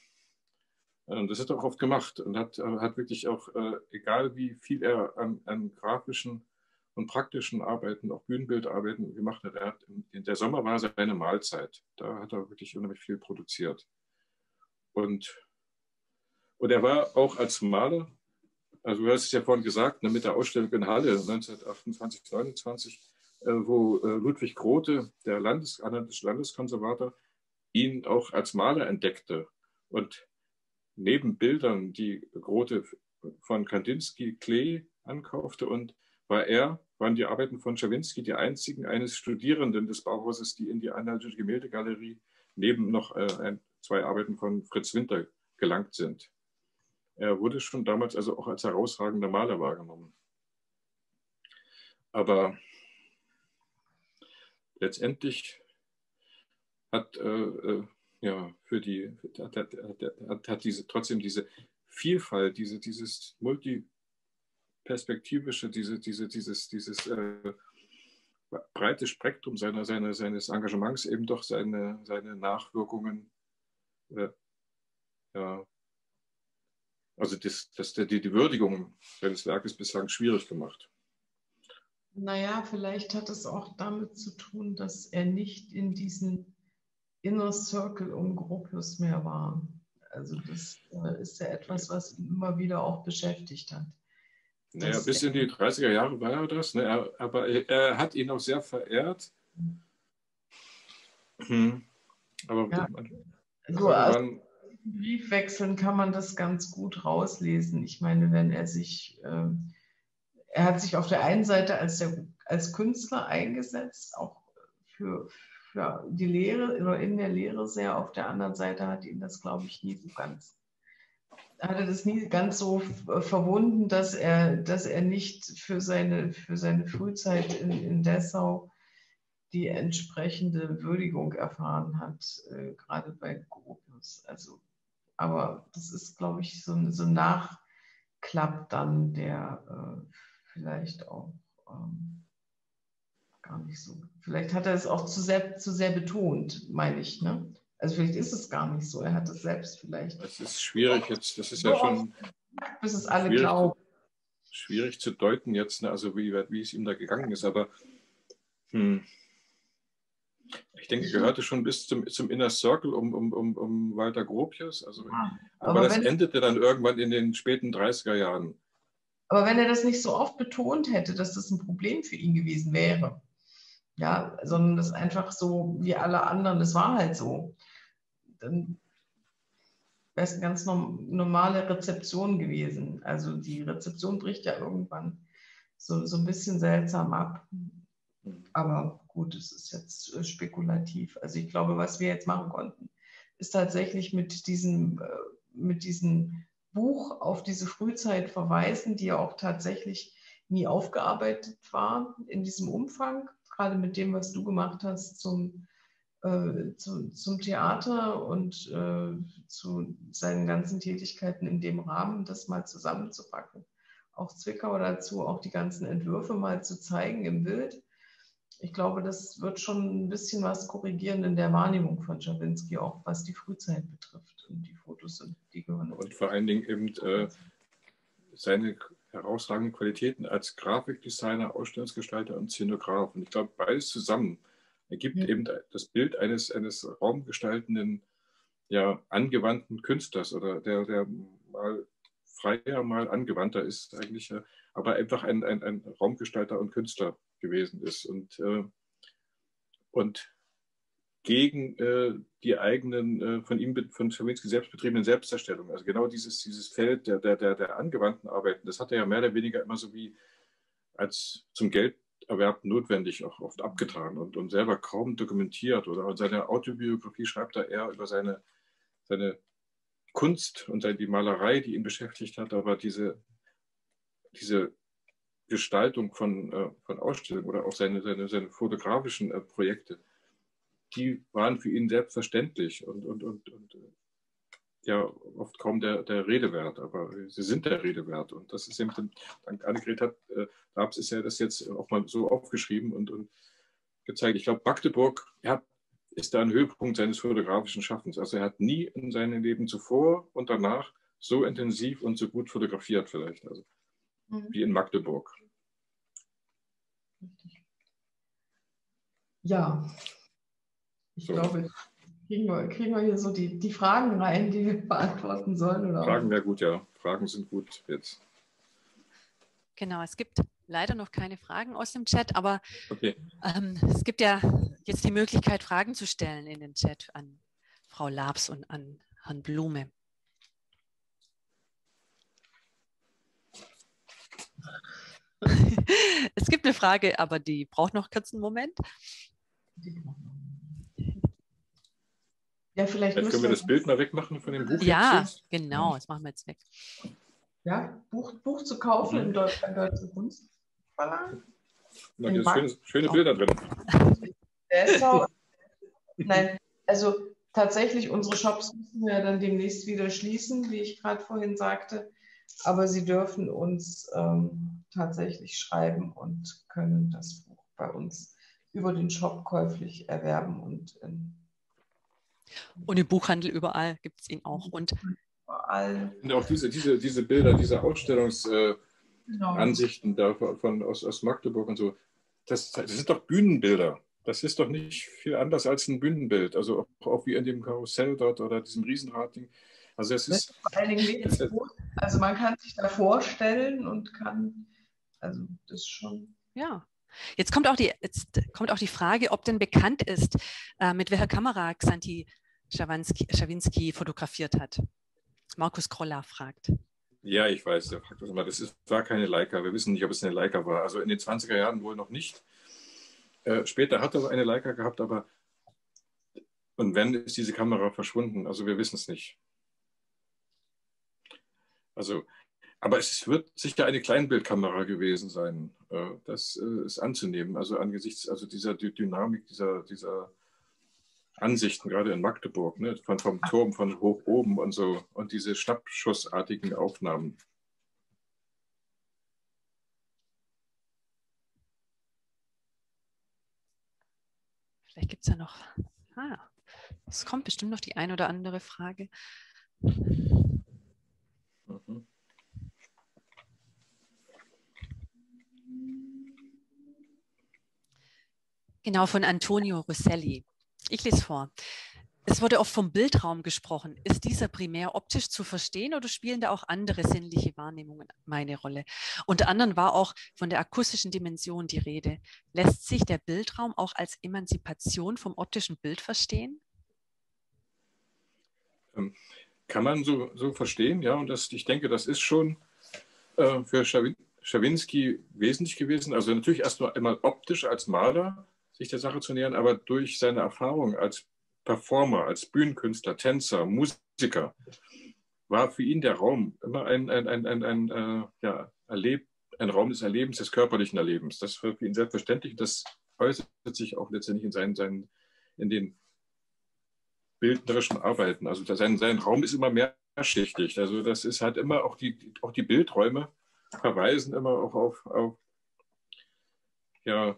Und das hat er auch oft gemacht und hat, hat wirklich auch, äh, egal wie viel er an, an grafischen und praktischen Arbeiten, auch Bühnenbildarbeiten gemacht hat. Er hat in der Sommer war seine Mahlzeit. Da hat er wirklich unheimlich viel produziert. Und, und er war auch als Maler, also du hast es ja vorhin gesagt, ne, mit der Ausstellung in Halle neunzehnhundertachtundzwanzig, neunundzwanzig, äh, wo äh, Ludwig Grote, der Landes, Landeskonservator, ihn auch als Maler entdeckte. Und neben Bildern, die Grote von Kandinsky, Klee ankaufte und war er, waren die Arbeiten von Czerwinski die einzigen eines Studierenden des Bauhauses, die in die Anhaltische Gemäldegalerie neben noch äh, ein, zwei Arbeiten von Fritz Winter gelangt sind. Er wurde schon damals also auch als herausragender Maler wahrgenommen. Aber letztendlich hat, äh, ja, für die, hat, hat, hat, hat diese, trotzdem diese Vielfalt, diese, dieses multiperspektivische, diese, diese, dieses, dieses äh, breite Spektrum seiner, seiner, seines Engagements eben doch seine, seine Nachwirkungen, äh, ja, also das, das, die, die Würdigung seines Werkes bislang schwierig gemacht. Naja, vielleicht hat es auch damit zu tun, dass er nicht in diesen Inner Circle um Gropius mehr war. Also das äh, ist ja etwas, was ihn immer wieder auch beschäftigt hat. Naja, bis in die dreißiger Jahre war er das, ne? er, aber er, er hat ihn auch sehr verehrt. Hm. Aber ja. man, also aus Briefwechseln kann man das ganz gut rauslesen. Ich meine, wenn er sich, äh, er hat sich auf der einen Seite als, der, als Künstler eingesetzt, auch für, für die Lehre oder in der Lehre sehr. Auf der anderen Seite hat ihn das, glaube ich, nie so ganz, hat er das nie ganz so verwunden, dass er, dass er nicht für seine, für seine Frühzeit in, in Dessau die entsprechende Würdigung erfahren hat, äh, gerade bei Gropius. Also, aber das ist, glaube ich, so, so ein Nachklapp dann, der äh, vielleicht auch ähm, gar nicht so. Vielleicht hat er es auch zu sehr, zu sehr betont, meine ich. Ne? Also vielleicht ist es gar nicht so. Er hat es selbst vielleicht. Das ist schwierig jetzt. Das ist ja schon bis es alle schwierig, glauben. Schwierig zu deuten jetzt, ne? Also wie, wie es ihm da gegangen ist. Aber hm, ich denke, er gehörte schon bis zum, zum Inner Circle um, um, um, um Walter Gropius. Also, Ja, aber, aber das wenn, endete dann irgendwann in den späten dreißiger Jahren. Aber wenn er das nicht so oft betont hätte, dass das ein Problem für ihn gewesen wäre, ja, sondern das einfach so wie alle anderen, das war halt so, dann wäre es eine ganz normale Rezeption gewesen. Also die Rezeption bricht ja irgendwann so, so ein bisschen seltsam ab. Aber gut, es ist jetzt spekulativ. Also ich glaube, was wir jetzt machen konnten, ist tatsächlich mit diesem, mit diesem Buch auf diese Frühzeit verweisen, die ja auch tatsächlich nie aufgearbeitet war in diesem Umfang, gerade mit dem, was du gemacht hast zum, äh, zu, zum Theater und äh, zu seinen ganzen Tätigkeiten in dem Rahmen, das mal zusammenzupacken. Auch Zwickau dazu, auch die ganzen Entwürfe mal zu zeigen im Bild. Ich glaube, das wird schon ein bisschen was korrigieren in der Wahrnehmung von Czerwinski, auch was die Frühzeit betrifft. Und die Fotos sind, die gehören. Und vor allen Dingen eben äh, seine herausragenden Qualitäten als Grafikdesigner, Ausstellungsgestalter und Szenograf. Und ich glaube, beides zusammen ergibt ja. eben das Bild eines, eines raumgestaltenden, ja, angewandten Künstlers oder der, der mal freier, mal angewandter ist eigentlich, aber einfach ein, ein, ein Raumgestalter und Künstler gewesen ist und, äh, und gegen äh, die eigenen, äh, von ihm, von Czerwinski selbst betriebenen Selbstdarstellungen. Also genau dieses, dieses Feld der, der, der, der angewandten Arbeiten, das hat er ja mehr oder weniger immer so wie als zum Gelderwerb notwendig auch oft abgetan und, und selber kaum dokumentiert. Oder in seiner Autobiografie schreibt er eher über seine, seine Kunst und die Malerei, die ihn beschäftigt hat, aber diese, diese Gestaltung von, äh, von Ausstellungen oder auch seine, seine, seine fotografischen äh, Projekte, die waren für ihn selbstverständlich und, und, und, und ja, oft kaum der, der Rede wert, aber sie sind der Rede wert. Und das ist eben, dank Annegret hat, äh, Raps ist ja das jetzt auch mal so aufgeschrieben und, und gezeigt. Ich glaube, Magdeburg ja, ist da ein Höhepunkt seines fotografischen Schaffens. Also er hat nie in seinem Leben zuvor und danach so intensiv und so gut fotografiert vielleicht, also mhm. wie in Magdeburg. Ja. Ich so. glaube, kriegen wir, kriegen wir hier so die, die Fragen rein, die wir beantworten sollen. Oder Fragen wäre gut, ja. Fragen sind gut jetzt. Genau, es gibt leider noch keine Fragen aus dem Chat, aber okay. ähm, es gibt ja jetzt die Möglichkeit, Fragen zu stellen in den Chat an Frau Labs und an Herrn Blume. Es gibt eine Frage, aber die braucht noch kurz einen Moment. Ja, vielleicht, vielleicht können wir das Bild mal wegmachen von dem Buch. Ja, genau, das machen wir jetzt weg. Ja, Buch, Buch zu kaufen mhm. im Deutschen, Deutschen Kunstverlag. Da gibt es schöne, schöne Bilder drin. Nein, also tatsächlich, unsere Shops müssen wir dann demnächst wieder schließen, wie ich gerade vorhin sagte. Aber Sie dürfen uns ähm, tatsächlich schreiben und können das Buch bei uns über den Shop käuflich erwerben. Und, in, und im Buchhandel überall gibt es ihn auch. Und überall. Und auch diese, diese, diese Bilder, diese Ausstellungsansichten äh, genau. da von, aus, aus Magdeburg und so, das, das sind doch Bühnenbilder. Das ist doch nicht viel anders als ein Bühnenbild. Also auch, auch wie in dem Karussell dort oder diesem Riesenradding. Also es ist, ist vor allen Dingen nicht gut. Also man kann sich da vorstellen und kann, also das ist schon. Ja. Jetzt kommt auch die, jetzt kommt auch die Frage, ob denn bekannt ist, äh, mit welcher Kamera Xanthi Czerwinski fotografiert hat. Markus Kroller fragt. Ja, ich weiß, der fragt das immer. Das ist, war keine Leica. Wir wissen nicht, ob es eine Leica war. Also in den zwanziger Jahren wohl noch nicht. Äh, später hat er eine Leica gehabt, aber und wenn, ist diese Kamera verschwunden. Also wir wissen es nicht. Also, aber es wird sicher eine Kleinbildkamera gewesen sein. Äh, das äh, ist anzunehmen. Also angesichts also dieser Dynamik, dieser, dieser Ansichten, gerade in Magdeburg, ne, von, vom Turm von hoch oben und so und diese schnappschussartigen Aufnahmen. Vielleicht gibt es ja noch, ah, es kommt bestimmt noch die ein oder andere Frage. Mhm. Genau, von Antonio Rosselli. Ich lese vor. Es wurde oft vom Bildraum gesprochen. Ist dieser primär optisch zu verstehen oder spielen da auch andere sinnliche Wahrnehmungen meine Rolle? Unter anderem war auch von der akustischen Dimension die Rede. Lässt sich der Bildraum auch als Emanzipation vom optischen Bild verstehen? Kann man so, so verstehen, ja. Und das, ich denke, das ist schon äh, für Schawinski wesentlich gewesen. Also natürlich erst nur einmal optisch als Maler sich der Sache zu nähern, aber durch seine Erfahrung als Performer, als Bühnenkünstler, Tänzer, Musiker, war für ihn der Raum immer ein, ein, ein, ein, ein, äh, ja, Erleb ein Raum des Erlebens, des körperlichen Erlebens. Das war für ihn selbstverständlich. Das äußert sich auch letztendlich in, seinen, seinen, in den bildnerischen Arbeiten. Also sein, sein Raum ist immer mehrschichtig. Also das ist halt immer auch die, auch die Bildräume verweisen immer auch auf, auf ja,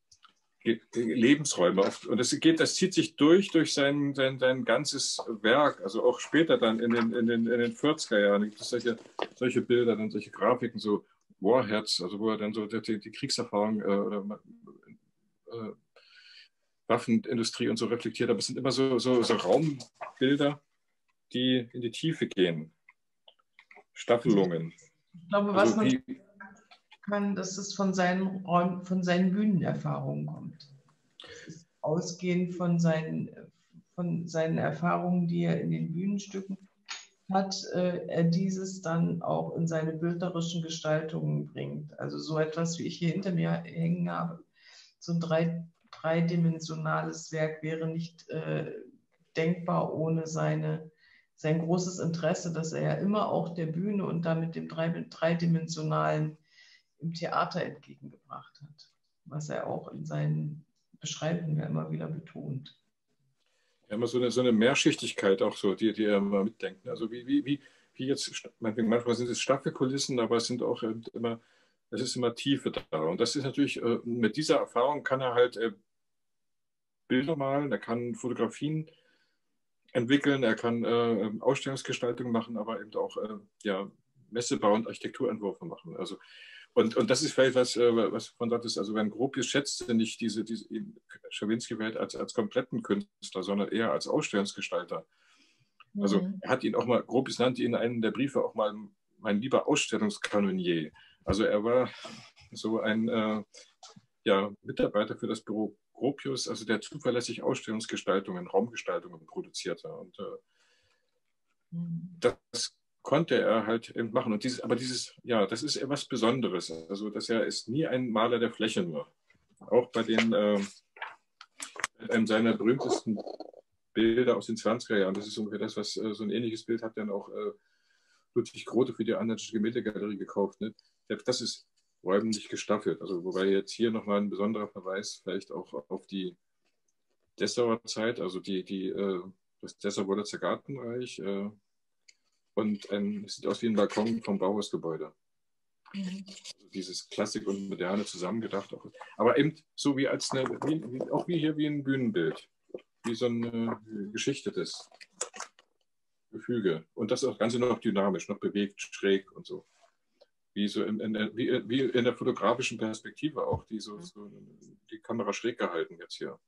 Lebensräume. Und das geht, das zieht sich durch, durch sein, sein, sein ganzes Werk, also auch später dann in den, in den, in den vierziger Jahren gibt es solche, solche Bilder, dann solche Grafiken, so Warheads, also wo er dann so die, die Kriegserfahrung äh, oder äh, Waffenindustrie und so reflektiert, aber es sind immer so, so, so Raumbilder, die in die Tiefe gehen. Staffelungen. Ich glaube, also was man wie, kann, dass es von seinen, Räum, von seinen Bühnenerfahrungen kommt. Ausgehend von seinen, von seinen Erfahrungen, die er in den Bühnenstücken hat, äh, er dieses dann auch in seine bildnerischen Gestaltungen bringt. Also so etwas, wie ich hier hinter mir hängen habe, so ein drei, dreidimensionales Werk wäre nicht äh, denkbar ohne seine, sein großes Interesse, das er ja immer auch der Bühne und damit dem drei, dreidimensionalen im Theater entgegengebracht hat, was er auch in seinen Beschreibungen ja immer wieder betont. Ja, immer so eine, so eine Mehrschichtigkeit auch so, die, die er immer mitdenkt. Also wie, wie, wie, wie jetzt, manchmal sind es Staffelkulissen, aber es sind auch immer, es ist immer Tiefe da. Und das ist natürlich, mit dieser Erfahrung kann er halt Bilder malen, er kann Fotografien entwickeln, er kann äh, Ausstellungsgestaltung machen, aber eben auch äh, ja, Messebau und Architekturentwürfe machen. Also Und, und das ist vielleicht was, was von dort ist, also wenn Gropius schätzte nicht diese, diese Schawinski-Welt als, als kompletten Künstler, sondern eher als Ausstellungsgestalter. Also mhm. er hat ihn auch mal, Gropius nannte ihn in einem der Briefe auch mal mein lieber Ausstellungskanonier. Also er war so ein äh, ja, Mitarbeiter für das Büro Gropius, also der zuverlässig Ausstellungsgestaltungen, Raumgestaltungen produzierte. Und äh, mhm. das konnte er halt eben machen. Und dieses, aber dieses, ja, das ist etwas Besonderes. Also, dass er ist nie ein Maler der Fläche nur. Auch bei den, äh, einem seiner berühmtesten Bilder aus den zwanziger Jahren, das ist ungefähr das, was äh, so ein ähnliches Bild hat dann auch äh, Ludwig Grote für die Anhaltische Gemäldegalerie gekauft. Ne? Das ist räumlich gestaffelt. Also, wobei jetzt hier nochmal ein besonderer Verweis vielleicht auch auf die Dessauer Zeit, also die, die, äh, das Dessau-Wörlitzer Gartenreich, äh, und ein, es sieht aus wie ein Balkon vom Bauhausgebäude. Mhm. Also dieses Klassik und Moderne zusammengedacht. Auch. Aber eben so wie als eine, wie, wie, auch wie hier wie ein Bühnenbild. Wie so ein äh, geschichtetes Gefüge. Und das auch Ganze noch dynamisch, noch bewegt, schräg und so. Wie so in, in, wie, wie in der fotografischen Perspektive auch, die so, so die Kamera schräg gehalten jetzt hier.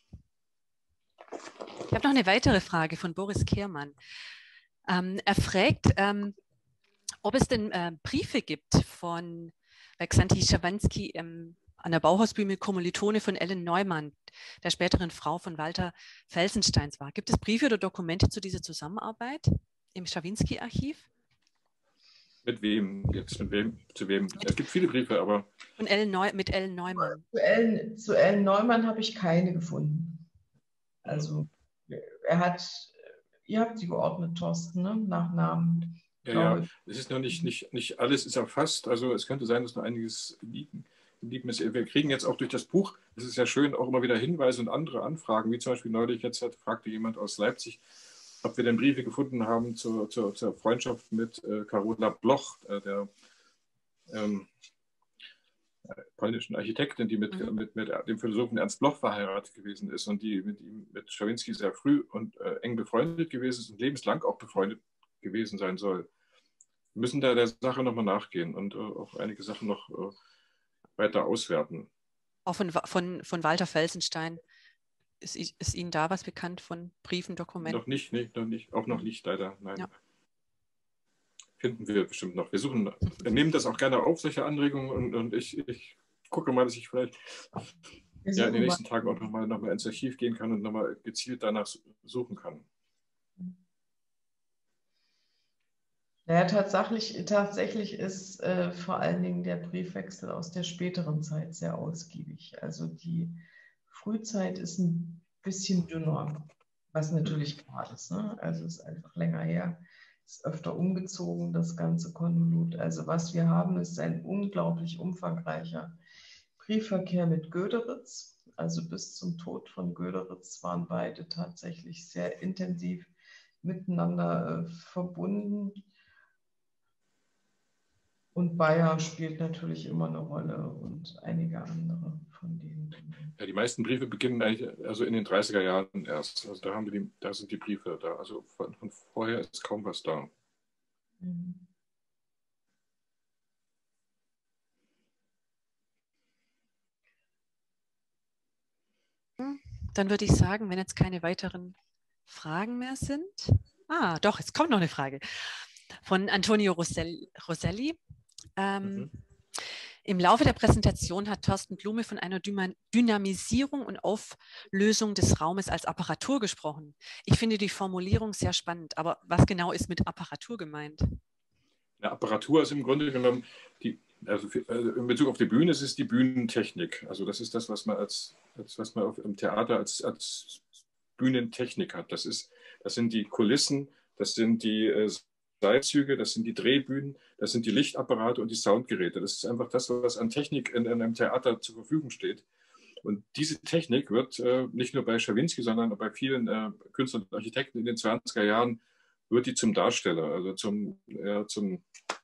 Ich habe noch eine weitere Frage von Boris Kehrmann. Ähm, er fragt, ähm, ob es denn äh, Briefe gibt von Xanthi Schawinski ähm, an der Bauhausbühne, Kommilitone von Ellen Neumann, der späteren Frau von Walter Felsensteins war. Gibt es Briefe oder Dokumente zu dieser Zusammenarbeit im Schawinski-Archiv? Mit wem jetzt? Mit wem? Zu wem? Es gibt viele Briefe, aber... Von Ellen Neu mit Ellen Neumann. Zu Ellen, zu Ellen Neumann habe ich keine gefunden. Also er hat... Ihr habt sie geordnet, Thorsten, ne? Nach Namen. Ja, ja, es ist noch nicht, nicht, nicht alles ist erfasst. Also es könnte sein, dass noch einiges liegen, liegen ist. Wir kriegen jetzt auch durch das Buch, das ist ja schön, auch immer wieder Hinweise und andere Anfragen, wie zum Beispiel neulich jetzt hat, fragte jemand aus Leipzig, ob wir denn Briefe gefunden haben zur, zur, zur Freundschaft mit äh, Karola Bloch, äh, der ähm, polnischen Architektin, die mit, mhm. mit, mit dem Philosophen Ernst Bloch verheiratet gewesen ist und die mit ihm, mit Schawinski sehr früh und äh, eng befreundet gewesen ist und lebenslang auch befreundet gewesen sein soll. Wir müssen da der Sache nochmal nachgehen und äh, auch einige Sachen noch äh, weiter auswerten. Auch von, von, von Walter Felsenstein. Ist, ist Ihnen da was bekannt von Briefen, Dokumenten? Noch nicht, nee, noch nicht, auch noch nicht, leider, nein. Ja. Finden wir bestimmt noch. Wir suchen, wir nehmen das auch gerne auf, solche Anregungen, und, und ich, ich gucke mal, dass ich vielleicht ja, in den nächsten Tagen auch nochmal noch mal ins Archiv gehen kann und nochmal gezielt danach suchen kann. Naja, tatsächlich, tatsächlich ist äh, vor allen Dingen der Briefwechsel aus der späteren Zeit sehr ausgiebig. Also die Frühzeit ist ein bisschen dünner, was natürlich klar ist. Ne? Also es ist einfach länger her, ist öfter umgezogen, das ganze Konvolut. Also was wir haben, ist ein unglaublich umfangreicher Briefverkehr mit Göderitz. Also bis zum Tod von Göderitz waren beide tatsächlich sehr intensiv miteinander äh, verbunden. Und Bayer spielt natürlich immer eine Rolle und einige andere von denen. Ja, die meisten Briefe beginnen eigentlich also in den dreißiger Jahren erst. Also da, haben wir die, da sind die Briefe da. Also von, von vorher ist kaum was da. Mhm. Dann würde ich sagen, wenn jetzt keine weiteren Fragen mehr sind. Ah, doch, jetzt kommt noch eine Frage von Antonio Rosselli. Rosselli. Ähm, Mhm. Im Laufe der Präsentation hat Thorsten Blume von einer Dynamisierung und Auflösung des Raumes als Apparatur gesprochen. Ich finde die Formulierung sehr spannend, aber was genau ist mit Apparatur gemeint? Eine Apparatur ist im Grunde genommen, die, also, für, also in Bezug auf die Bühne ist es die Bühnentechnik. Also das ist das, was man, als, als, was man auf, im Theater als, als Bühnentechnik hat. Das, ist, das sind die Kulissen, das sind die äh, Seilzüge, das sind die Drehbühnen, das sind die Lichtapparate und die Soundgeräte. Das ist einfach das, was an Technik in, in einem Theater zur Verfügung steht. Und diese Technik wird äh, nicht nur bei Schawinski, sondern auch bei vielen äh, Künstlern und Architekten in den zwanziger Jahren wird die zum Darsteller, also zum, ja, zum,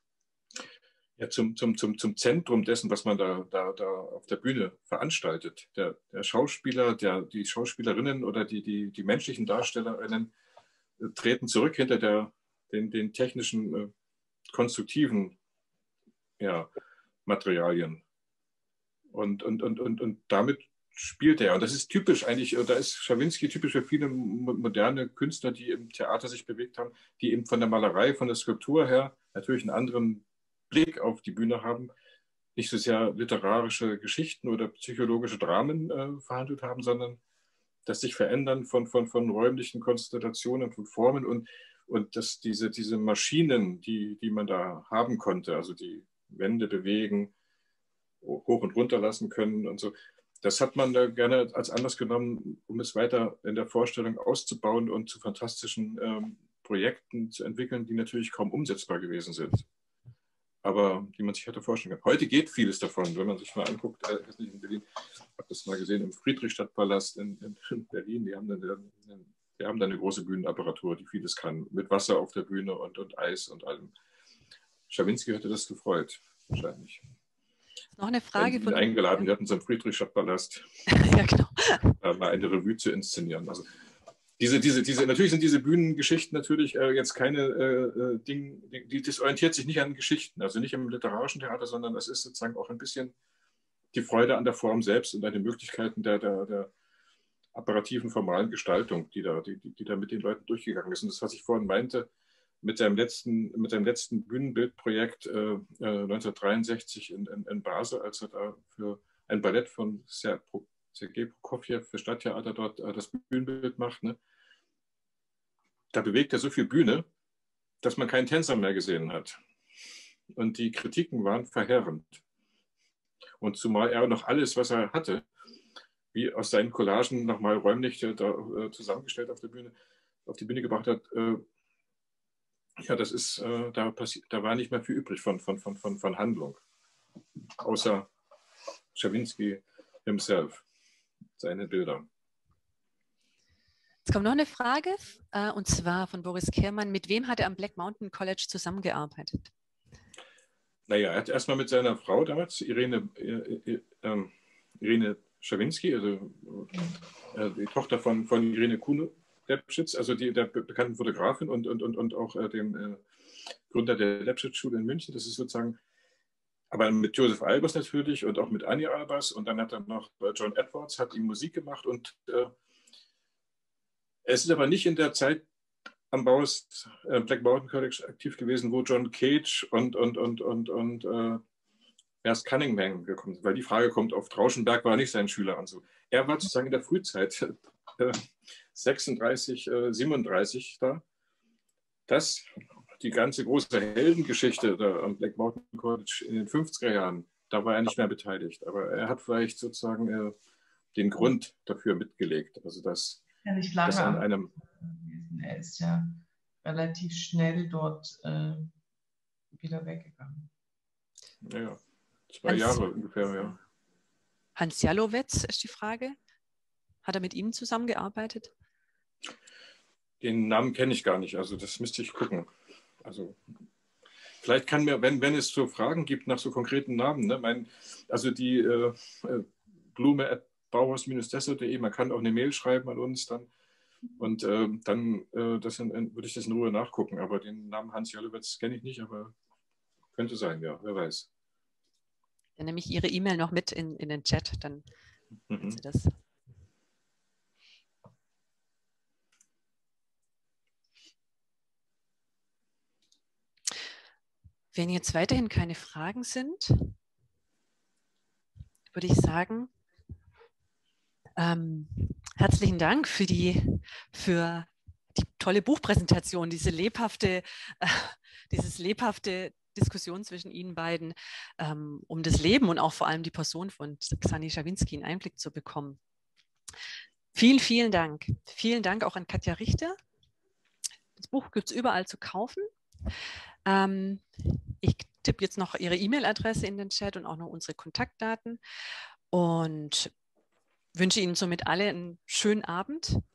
ja, zum, zum, zum, zum Zentrum dessen, was man da, da, da auf der Bühne veranstaltet. Der, der Schauspieler, der, die Schauspielerinnen oder die, die, die menschlichen Darstellerinnen äh, treten zurück hinter der, den, den technischen, äh, konstruktiven ja, Materialien. Und, und, und, und, und damit spielt er. Und das ist typisch eigentlich, da ist Schawinski typisch für viele moderne Künstler, die im Theater sich bewegt haben, die eben von der Malerei, von der Skulptur her natürlich einen anderen Blick auf die Bühne haben, nicht so sehr literarische Geschichten oder psychologische Dramen äh, verhandelt haben, sondern das sich verändern von, von, von räumlichen Konstellationen, von Formen und, und dass diese, diese Maschinen, die, die man da haben konnte, also die Wände bewegen, hoch und runter lassen können und so. Das hat man da gerne als Anlass genommen, um es weiter in der Vorstellung auszubauen und zu fantastischen ähm, Projekten zu entwickeln, die natürlich kaum umsetzbar gewesen sind, aber die man sich hätte vorstellen können. Heute geht vieles davon, wenn man sich mal anguckt, äh, nicht in Berlin, ich habe das mal gesehen im Friedrichstadtpalast in, in, in Berlin, die haben dann, die haben dann eine große Bühnenapparatur, die vieles kann, mit Wasser auf der Bühne und, und Eis und allem. Schawinski hätte das gefreut, wahrscheinlich. Noch eine Frage von eingeladen, wir hatten so einen Friedrichstadtpalast, ja, genau. mal eine Revue zu inszenieren. Also diese, diese, diese, natürlich sind diese Bühnengeschichten natürlich äh, jetzt keine äh, Dinge, die, das orientiert sich nicht an Geschichten, also nicht im literarischen Theater, sondern das ist sozusagen auch ein bisschen die Freude an der Form selbst und an den Möglichkeiten der, der, der apparativen, formalen Gestaltung, die da, die, die da mit den Leuten durchgegangen ist. Und das, was ich vorhin meinte, mit seinem letzten, mit seinem letzten Bühnenbildprojekt äh, neunzehnhundertdreiundsechzig in, in, in Basel, als er da für ein Ballett von Sergei Prokofjew für Stadttheater dort äh, das Bühnenbild macht, ne? Da bewegt er so viel Bühne, dass man keinen Tänzer mehr gesehen hat. Und die Kritiken waren verheerend. Und zumal er noch alles, was er hatte, wie aus seinen Collagen nochmal räumlich äh, da, äh, zusammengestellt auf der Bühne, auf die Bühne gebracht hat, äh, ja, das ist, äh, da, passiert, da war nicht mehr viel übrig von, von, von, von, von Handlung. Außer Schawinski himself, seine Bilder. Jetzt kommt noch eine Frage, äh, und zwar von Boris Kehrmann. Mit wem hat er am Black Mountain College zusammengearbeitet? Naja, er hat erstmal mit seiner Frau damals, Irene, äh, äh, Irene Schawinski, also äh, die Tochter von, von Irene Kuhne-Lepschitz, also die, der bekannten Fotografin und, und, und, und auch äh, dem äh, Gründer der Lepschitz-Schule in München. Das ist sozusagen, aber mit Joseph Albers natürlich und auch mit Annie Albers. Und dann hat er noch John Edwards, hat ihm Musik gemacht. Und äh, es ist aber nicht in der Zeit am Bau des äh, Black Mountain College aktiv gewesen, wo John Cage und, und, und, und, und äh, erst Cunningham gekommen sind, weil die Frage kommt oft, Rauschenberg war nicht sein Schüler und so. Er war sozusagen in der Frühzeit, äh, sechsunddreißig, äh, siebenunddreißig da. Das, die ganze große Heldengeschichte da am Black Mountain College in den fünfziger Jahren, da war er nicht mehr beteiligt. Aber er hat vielleicht sozusagen äh, den Grund dafür mitgelegt. Also dass, ja nicht lange dass an einem... Er ist ja relativ schnell dort äh, wieder weggegangen. Ja, zwei Hans, Jahre ungefähr, ja. Hans Jalowetz ist die Frage. Hat er mit Ihnen zusammengearbeitet? Den Namen kenne ich gar nicht, also das müsste ich gucken. Also vielleicht kann mir, wenn, wenn es so Fragen gibt nach so konkreten Namen, ne, mein, also die äh, blume at bauhaus Bindestrich dessau punkt de, man kann auch eine Mail schreiben an uns dann und äh, dann äh, das in, in, würde ich das in Ruhe nachgucken, aber den Namen Hans Jalowetz kenne ich nicht, aber könnte sein, ja, wer weiß. Dann nehme ich Ihre E-Mail noch mit in, in den Chat, dann Mhm. sehen Sie das. Wenn jetzt weiterhin keine Fragen sind, würde ich sagen, ähm, herzlichen Dank für die, für die tolle Buchpräsentation, diese lebhafte, äh, dieses lebhafte Diskussion zwischen Ihnen beiden ähm, um das Leben und auch vor allem die Person von Xani Schawinski einen Einblick zu bekommen. Vielen, vielen Dank. Vielen Dank auch an Katja Richter. Das Buch gibt es überall zu kaufen. Ähm, ich tippe jetzt noch Ihre E-Mail-Adresse in den Chat und auch noch unsere Kontaktdaten und wünsche Ihnen somit alle einen schönen Abend